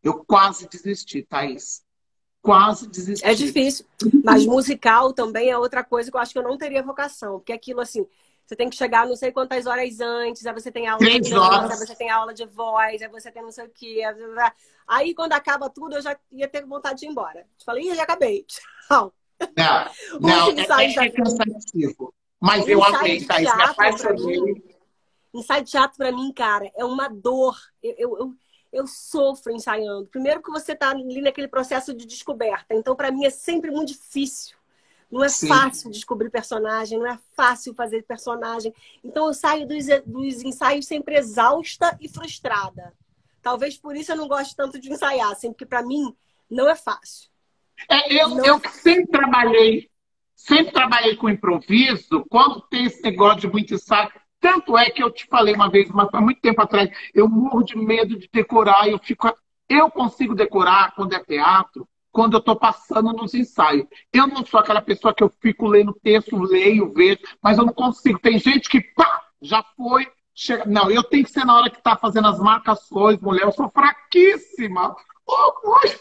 Eu quase desisti, Thaís. Quase desisti. É difícil. Mas musical também é outra coisa que eu acho que eu não teria vocação. Porque aquilo, assim, você tem que chegar não sei quantas horas antes, aí você tem aula Três de dança, horas. aí você tem aula de voz, aí você tem não sei o quê. Aí, quando acaba tudo, eu já ia ter vontade de ir embora. Eu falei, ih, já acabei. Tchau. Não, não, é, é, é cansativo. Mas eu amei, Thaís, me apaixonei. Ensaio de teatro, pra mim, cara, é uma dor. Eu, eu, eu, eu sofro ensaiando. Primeiro que você tá ali naquele processo de descoberta. Então, pra mim, é sempre muito difícil. Não é Sim. fácil descobrir personagem, não é fácil fazer personagem. Então, eu saio dos, dos ensaios sempre exausta e frustrada. Talvez por isso eu não gosto tanto de ensaiar, assim, porque pra mim não é fácil. É, eu, Não. eu sempre trabalhei, sempre trabalhei com improviso, quando tem esse negócio de muito ensaio. Tanto é que eu te falei uma vez, mas há muito tempo atrás, eu morro de medo de decorar. Eu, fico, eu consigo decorar quando é teatro, quando eu estou passando nos ensaios. Eu não sou aquela pessoa que eu fico lendo texto, leio, vejo, mas eu não consigo. Tem gente que, pá, já foi. Chega... Não, eu tenho que ser na hora que está fazendo as marcações, mulher. Eu sou fraquíssima. Oh, mãe,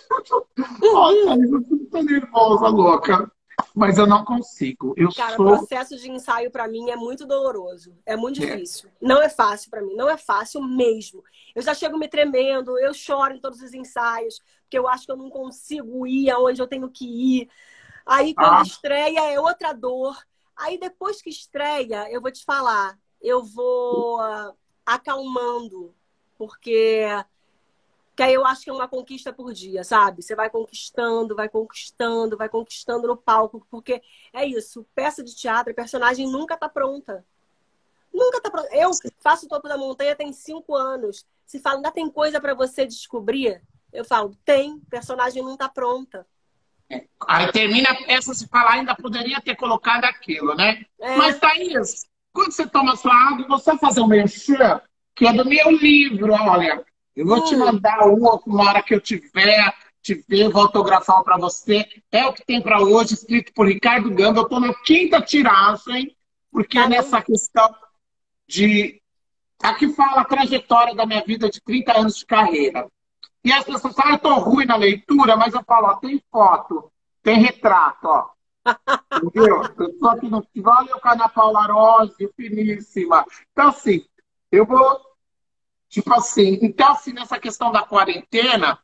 Olha, eu tô nervosa, louca. Mas eu não consigo. Eu Cara, sou... o processo de ensaio pra mim é muito doloroso. É muito difícil. É. Não é fácil pra mim. Não é fácil mesmo. Eu já chego me tremendo, eu choro em todos os ensaios, porque eu acho que eu não consigo ir aonde eu tenho que ir. Aí, quando ah. estreia, é outra dor. Aí, depois que estreia, eu vou te falar, eu vou uh, acalmando, porque... Que aí eu acho que é uma conquista por dia, sabe? Você vai conquistando, vai conquistando, vai conquistando no palco. Porque é isso, peça de teatro, a personagem nunca tá pronta. Nunca tá pronta. Eu faço o Topo da Montanha tem cinco anos. Se fala, ainda tem coisa para você descobrir? Eu falo, tem, personagem não tá pronta. Aí termina a peça, se falar, ainda poderia ter colocado aquilo, né? É. Mas, Thaís, quando você toma sua água, você vai fazer um merchan, que é do meu livro, olha... Eu vou hum. te mandar uma, uma hora que eu tiver, te ver, vou autografar para você. É o que tem para hoje, escrito por Ricardo Gamba. Eu estou na quinta tiragem, porque é nessa questão de... Aqui fala a trajetória da minha vida de trinta anos de carreira. E as pessoas falam, eu estou ruim na leitura, mas eu falo, ó, tem foto, tem retrato, ó. Entendeu? Eu estou aqui no festival, olha o Ana Paula Rose, finíssima. Então, assim, eu vou... Tipo assim, então assim, nessa questão da quarentena,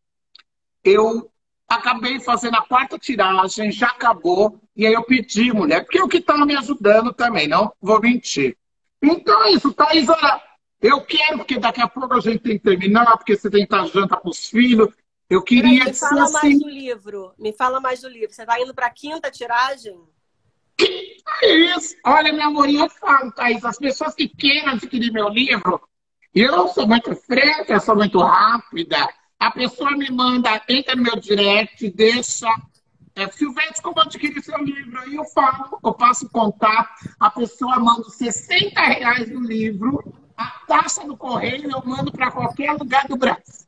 eu acabei fazendo a quarta tiragem, já acabou, e aí eu pedi, mulher, porque é o que estava me ajudando também, não vou mentir. Então é isso, Thaís, olha, eu quero, porque daqui a pouco a gente tem que terminar, porque você tem que dar janta para os filhos, eu queria... Me fala assim, mais do livro, me fala mais do livro, você está indo para a quinta tiragem? Que é isso? Olha, minha amor, eu falo, Thaís, as pessoas que queiram adquirir meu livro, eu sou muito frente, eu sou muito rápida. A pessoa me manda, entra no meu direct, deixa. É, Silvete, como adquirir seu livro? Aí eu falo, eu passo o contato, a pessoa manda sessenta reais no livro, a taxa do correio eu mando para qualquer lugar do Brasil.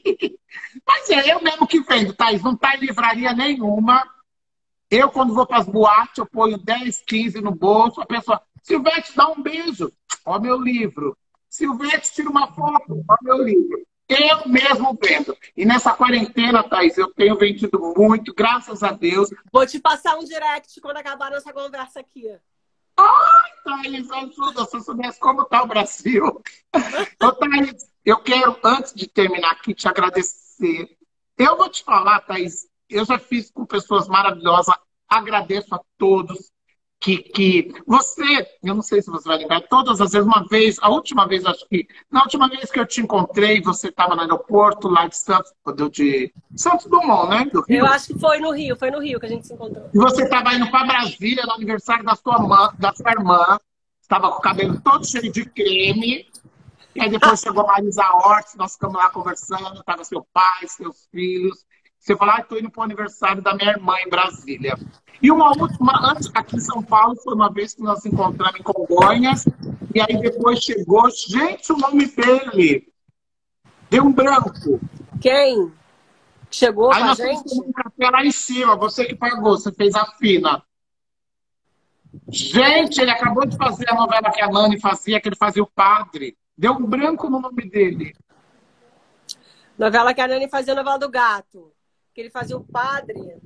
Mas é eu mesmo que vendo, Thaís, não está em livraria nenhuma. Eu, quando vou para as boates, eu ponho dez, quinze no bolso, a pessoa, Silvete, dá um beijo. Ó, meu livro. Silvete, tira uma foto, olha meu livro. Eu mesmo vendo. E nessa quarentena, Thaís, eu tenho vendido muito, graças a Deus. Vou te passar um direct quando acabar nossa conversa aqui. Ai, Thaís, ajuda, se eu soubesse como está o Brasil. Ô, Thaís, eu quero, antes de terminar aqui, te agradecer. Eu vou te falar, Thaís, eu já fiz com pessoas maravilhosas, agradeço a todos. Que, que você, eu não sei se você vai lembrar, todas as vezes, uma vez, a última vez, acho que, na última vez que eu te encontrei, você estava no aeroporto lá de Santos, de Santos Dumont, né? Do Rio. Eu acho que foi no Rio, foi no Rio que a gente se encontrou. E você estava indo para Brasília, no aniversário da sua, mãe, da sua irmã, estava com o cabelo todo cheio de creme, e aí depois chegou a Marisa Hort, nós ficamos lá conversando, estava seu pai, seus filhos. Você falou, ah, estou indo para o aniversário da minha irmã em Brasília. E uma última, antes, aqui em São Paulo, foi uma vez que nós nos encontramos em Congonhas, e aí depois chegou, gente, o nome dele, deu um branco. Quem? Chegou aí com a nós gente? fomos um café lá em cima, você que pagou, você fez a fina. Gente, ele acabou de fazer a novela que a Nani fazia, que ele fazia o padre. Deu um branco no nome dele. Novela que a Nani fazia, novela do Gato. Que ele fazia o padre.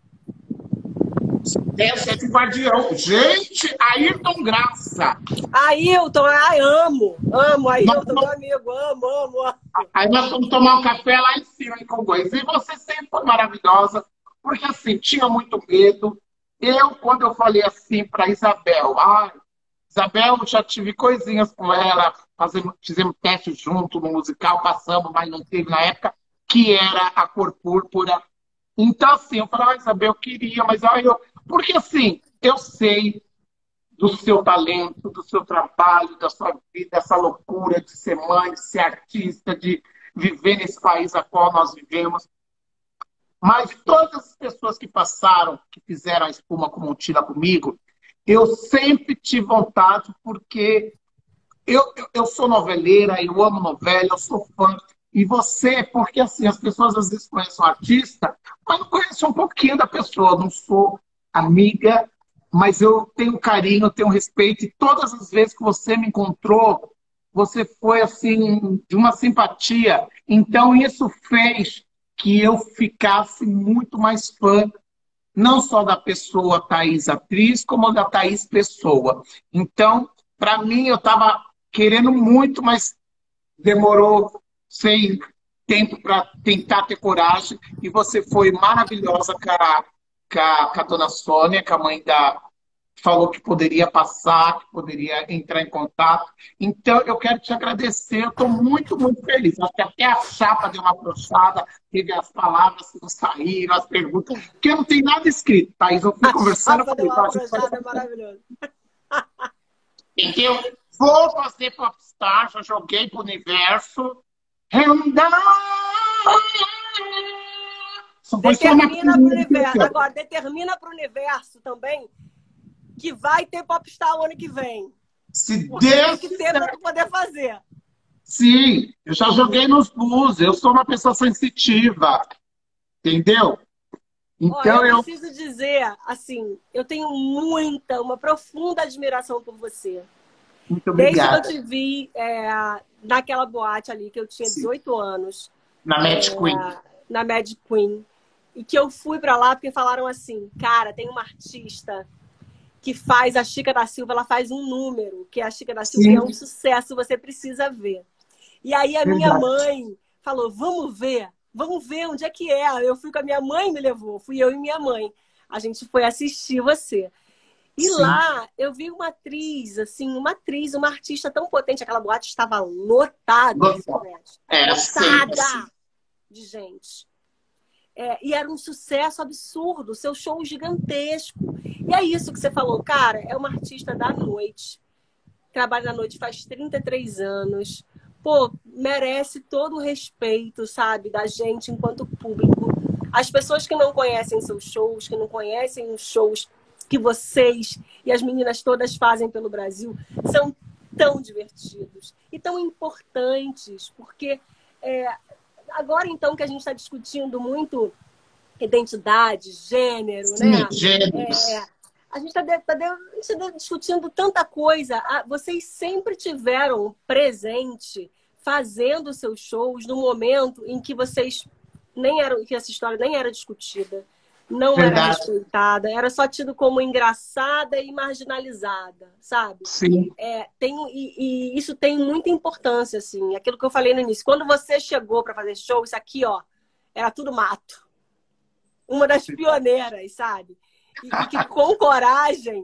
Esse guardião. Gente, Ayrton Graça. Ailton, ai, amo. Amo, Ailton, Nós- meu amigo. Amo, amo. Aí nós vamos tomar um café lá em cima, em Congonhas. E você sempre foi maravilhosa, porque assim, tinha muito medo. Eu, quando eu falei assim para Isabel, ah, Isabel, já tive coisinhas com ela, fazemos, fizemos teste junto no musical, passamos, mas não teve na época, que era a cor púrpura. Então, assim, eu falei, ah, Isabel, eu queria, mas aí eu. Porque assim, eu sei do seu talento, do seu trabalho, da sua vida, essa loucura de ser mãe, de ser artista, de viver nesse país a qual nós vivemos. Mas todas as pessoas que passaram, que fizeram a Espuma com Montila comigo, eu sempre tive vontade, porque eu, eu, eu sou noveleira, eu amo novela, eu sou fã. E você, porque assim, as pessoas às vezes conhecem o artista, mas não conhecem um pouquinho da pessoa. Eu não sou amiga, mas eu tenho carinho, tenho respeito. E todas as vezes que você me encontrou, você foi assim, de uma simpatia. Então isso fez que eu ficasse muito mais fã, não só da pessoa Thaís atriz, como da Thaís pessoa. Então, para mim, eu estava querendo muito, mas demorou sem tempo para tentar ter coragem. E você foi maravilhosa com a, com a, com a dona Sônia, com a mãe da... Falou que poderia passar, que poderia entrar em contato. Então, eu quero te agradecer. Eu estou muito, muito feliz. Acho que até a chapa deu uma afrouxada, teve as palavras que não saíram, as perguntas. Porque não tem nada escrito, Thaís. Eu fui A conversando... chapa deu falei, uma "Tá, a gente vai afrouxada, é maravilhoso. Entendeu? Vou fazer popstar, já joguei pro universo. Só foi só uma Determina pro coisa que eu universo. quero. Agora, determina pro universo também que vai ter Popstar o ano que vem. Se Porque tem Deus que ter para tu poder fazer. Sim, eu já joguei nos bus, eu sou uma pessoa sensitiva, entendeu? Então Olha, eu eu... preciso dizer, assim, eu tenho muita, uma profunda admiração por você. Muito Desde obrigada. que eu te vi é, naquela boate ali, que eu tinha Sim. dezoito anos. Na Mad é, Queen. Na Mad Queen. E que eu fui pra lá porque falaram assim, cara, tem uma artista que faz a Chica da Silva, ela faz um número, que é a Chica da Silva, Sim. que é um sucesso, você precisa ver. E aí a minha Verdade. mãe falou, vamos ver, vamos ver onde é que é. Eu fui com a minha mãe, me levou, fui eu e minha mãe. A gente foi assistir você. E Sim. lá eu vi uma atriz, assim, uma atriz, uma artista tão potente, aquela boate estava lotada, Lotada. É, sim, lotada sim. de gente. É, e era um sucesso absurdo, seu show gigantesco. E é isso que você falou, cara, é uma artista da noite. Trabalha na noite faz trinta e três anos. Pô, merece todo o respeito, sabe, da gente enquanto público. As pessoas que não conhecem seus shows, que não conhecem os shows que vocês e as meninas todas fazem pelo Brasil, são tão divertidos e tão importantes, porque é, agora então que a gente está discutindo muito identidade, gênero, Sim, né? gêneros. É, a gente está tá, tá discutindo tanta coisa. Vocês sempre tiveram presente fazendo seus shows no momento em que vocês nem eram, que essa história nem era discutida, não Verdade. era respeitada, era só tido como engraçada e marginalizada, sabe? Sim. É, tem, e, e isso tem muita importância, assim. Aquilo que eu falei no início. Quando você chegou para fazer show, isso aqui, ó, era tudo mato. Uma das pioneiras, sabe? E, e que com coragem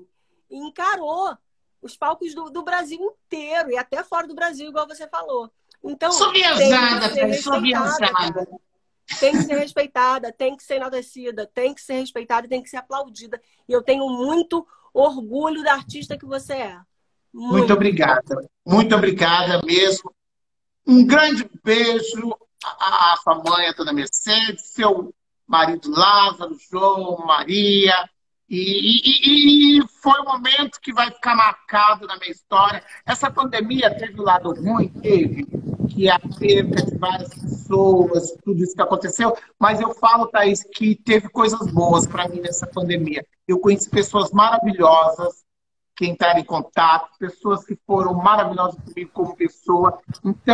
encarou os palcos do, do Brasil inteiro e até fora do Brasil, igual você falou. Então, Sou tem que viajada, ser sou respeitada, viajada. cara. Tem que ser respeitada, tem que ser enaltecida, tem que ser respeitada e tem que ser aplaudida. E eu tenho muito orgulho da artista que você é. Muito, Muito. obrigada. Muito obrigada mesmo. Um grande beijo à à sua mãe, a dona Mercedes, seu marido Lázaro, João, Maria. E, e- e foi um momento que vai ficar marcado na minha história. Essa pandemia teve o lado ruim, teve, que é a perda de várias pessoas, tudo isso que aconteceu. Mas eu falo, Thaís, que teve coisas boas para mim nessa pandemia. Eu conheci pessoas maravilhosas que entraram em contato, pessoas que foram maravilhosas comigo como pessoa. Então,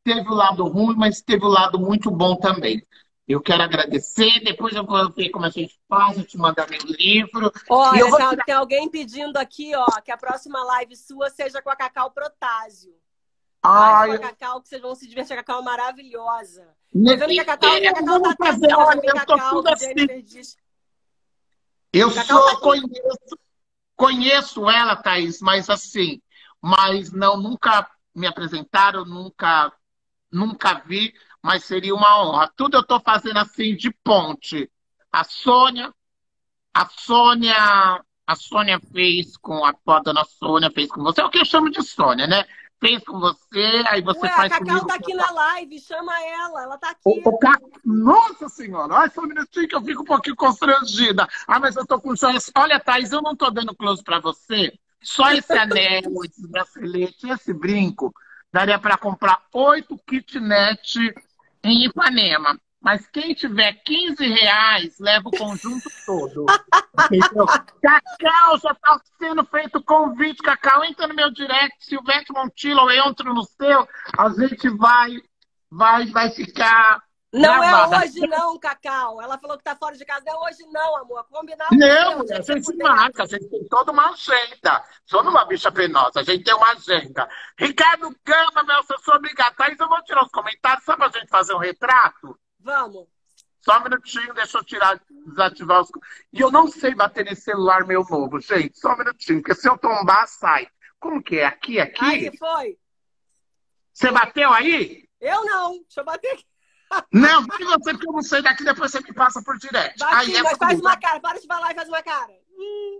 teve o lado ruim, mas teve o lado muito bom também. Eu quero agradecer, depois eu vou ver como a gente faz, eu te mandar meu livro. Olha, e eu vou tá- tirar... tem alguém pedindo aqui, ó, que a próxima live sua seja com a Cacau Protásio. Faz Ai, com a Cacau, que vocês vão se divertir. A Cacau é maravilhosa. Ne- Tô vendo que a Cacau, que a eu Cacau vou tá fazer, atenta, olha, já eu tô Cacau, tudo que Jennifer diz. Eu Cacau sou, tá aqui. conheço, conheço ela, Thaís, mas assim, mas não, nunca me apresentaram, nunca, nunca vi, mas seria uma honra. Tudo eu estou fazendo assim de ponte. A Sônia, a Sônia, a Sônia fez com a, a dona Sônia fez com você, é o que eu chamo de Sônia, né? Fez com você, aí você Ué, a faz Cacau comigo. tá aqui na live, chama ela, ela tá aqui. O, o ca- Nossa senhora, olha só um minutinho que eu fico um pouquinho constrangida. Ah, mas eu tô com joias. Olha, Thaís, eu não tô dando close pra você. Só esse anel, esse bracelete, esse brinco, daria para comprar oito kitnet em Ipanema. Mas quem tiver quinze reais, leva o conjunto todo. Entendeu? Cacau, já está sendo feito convite, Cacau. Entra no meu direct, Silvete Montilo, eu entro no seu, a gente vai, vai, vai ficar Não gravada. é hoje não, Cacau. Ela falou que tá fora de casa. Não é hoje não, amor. Combinar Não, o dia a que você gente puder. marca, a gente tem toda uma agenda. Sou numa bicha penosa, a gente tem uma agenda. Ricardo Gama, meu assessor, obrigado. Thaís, eu vou tirar os comentários só pra gente fazer um retrato. Vamos. Só um minutinho, deixa eu tirar, desativar os... E eu não sei bater nesse celular meu novo, gente. Só um minutinho, porque se eu tombar, sai. Como que é? Aqui, aqui? Aí, foi. Você bateu aí? Eu não. Deixa eu bater aqui. Não, vai você, porque eu não sei daqui, depois você me passa por direct. Bati, Aí, é mas faz comigo. uma cara. Para de falar e faz uma cara. Hum.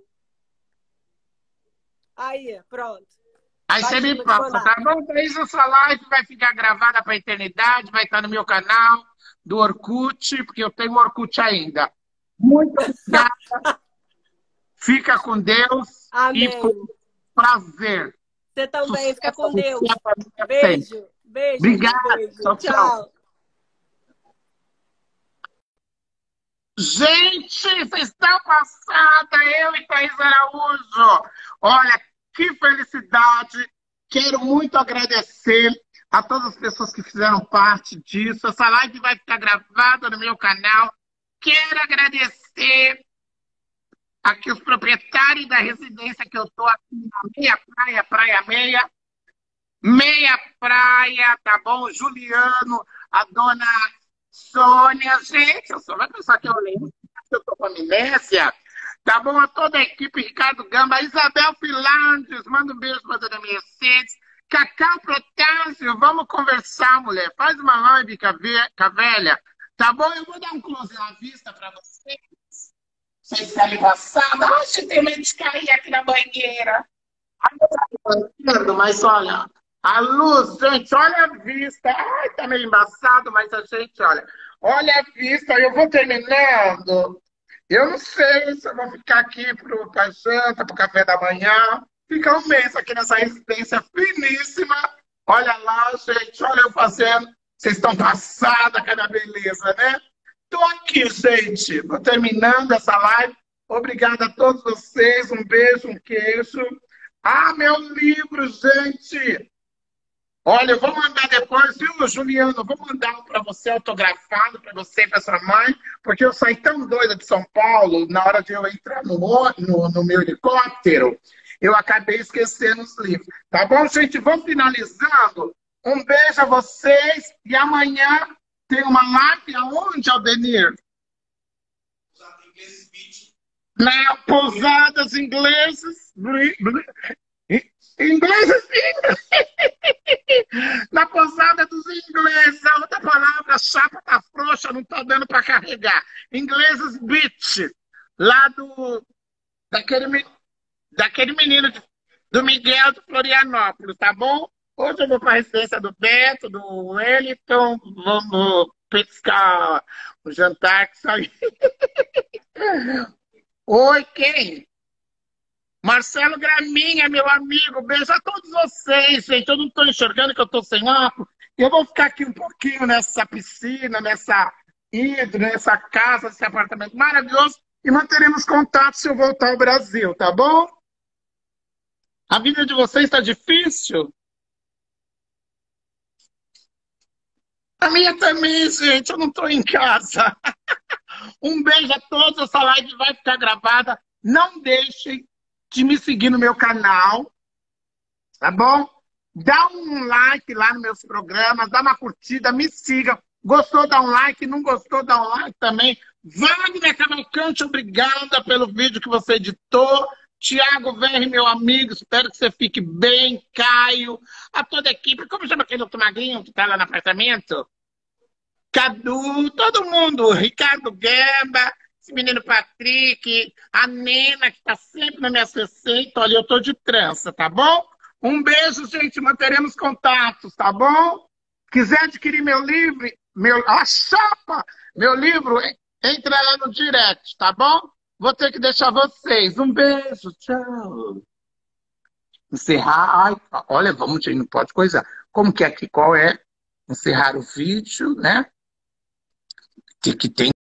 Aí, pronto. Aí Vai você te me passa, mandar. tá bom? Thaís, essa live vai ficar gravada pra eternidade, vai estar no meu canal do Orkut, porque eu tenho Orkut ainda. Muito obrigada. Fica com Deus. Amém. E foi um prazer. Você também. Fica com Sucesso Deus. a você, a família sempre. Beijo. Beijo. Obrigado. Beijo. Tchau, tchau. Tchau. Gente, vocês estão passada, eu e Thaís Araújo. Olha, que felicidade. Quero muito agradecer a todas as pessoas que fizeram parte disso. Essa live vai ficar gravada no meu canal. Quero agradecer aqui os proprietários da residência que eu estou aqui na Meia Praia, Praia Meia. Meia Praia, tá bom? Juliano, a dona Sônia. Gente, eu só vai pensar que eu lembro que eu estou com amnésia. Tá bom? A toda a equipe, Ricardo Gamba, Isabel Filandes, manda um beijo para a dona Mercedes. Cacau Protásio, vamos conversar, mulher. Faz uma live com a ve- com a velha. Tá bom? Eu vou dar um close na vista para vocês. Vocês ficarem passados. Ai, tem medo de cair aqui na banheira. Ai, eu tô brincando, mas olha, a luz, gente, olha a vista. Ai, tá meio embaçado, mas a gente, olha, olha a vista. Eu vou terminando. Eu não sei se eu vou ficar aqui pro, pra janta, pro café da manhã. Fica um mês aqui nessa residência finíssima. Olha lá, gente, olha eu fazendo. Vocês estão passadas, cada beleza, né? Tô aqui, gente. Vou terminando essa live. Obrigada a todos vocês. Um beijo, um queijo. Ah, meu livro, gente. Olha, eu vou mandar depois, viu, Juliano? Eu vou mandar um para você autografado, para você e para sua mãe, porque eu saí tão doida de São Paulo, na hora de eu entrar no, no, no meu helicóptero, eu acabei esquecendo os livros. Tá bom, gente? Vamos finalizando. Um beijo a vocês e amanhã tem uma live aonde, Aldenir? Na Pousadas Ingleses. Ingleses, na pousada dos ingleses, a outra palavra, chapa tá frouxa, não tá dando para carregar. Ingleses Beach, lá do, daquele, me- daquele menino de- do Miguel de Florianópolis, tá bom? Hoje eu vou para a residência do Beto, do Wellington, vamos pescar o jantar que saiu. Oi, quem? Marcelo Graminha, meu amigo, beijo a todos vocês, gente. Eu não estou enxergando que eu estou sem óculos. Eu vou ficar aqui um pouquinho nessa piscina, nessa hidro, nessa casa, nesse apartamento maravilhoso e manteremos contato se eu voltar ao Brasil, tá bom? A vida de vocês está difícil? A minha também, gente, eu não tô em casa. Um beijo a todos, essa live vai ficar gravada. Não deixem de me seguir no meu canal, tá bom? Dá um like lá nos meus programas, dá uma curtida, me siga. Gostou, dá um like, não gostou, dá um like também. Wagner Cavalcante, obrigada pelo vídeo que você editou. Tiago Verri, meu amigo, espero que você fique bem. Caio, a toda a equipe. Como chama aquele outro magrinho que tá lá no apartamento? Cadu, todo mundo. Ricardo Gueba, esse menino Patrick, a Nena, que tá sempre nas minhas receitas. Olha, eu tô de trança, tá bom? Um beijo, gente. Manteremos contatos, tá bom? Quiser adquirir meu livro, meu, a chapa, meu livro, entra lá no direct, tá bom? Vou ter que deixar vocês. Um beijo, tchau. Encerrar. Ai, olha, vamos, gente, não pode coisar. Como que é aqui? Qual é? Encerrar o vídeo, né? Que tem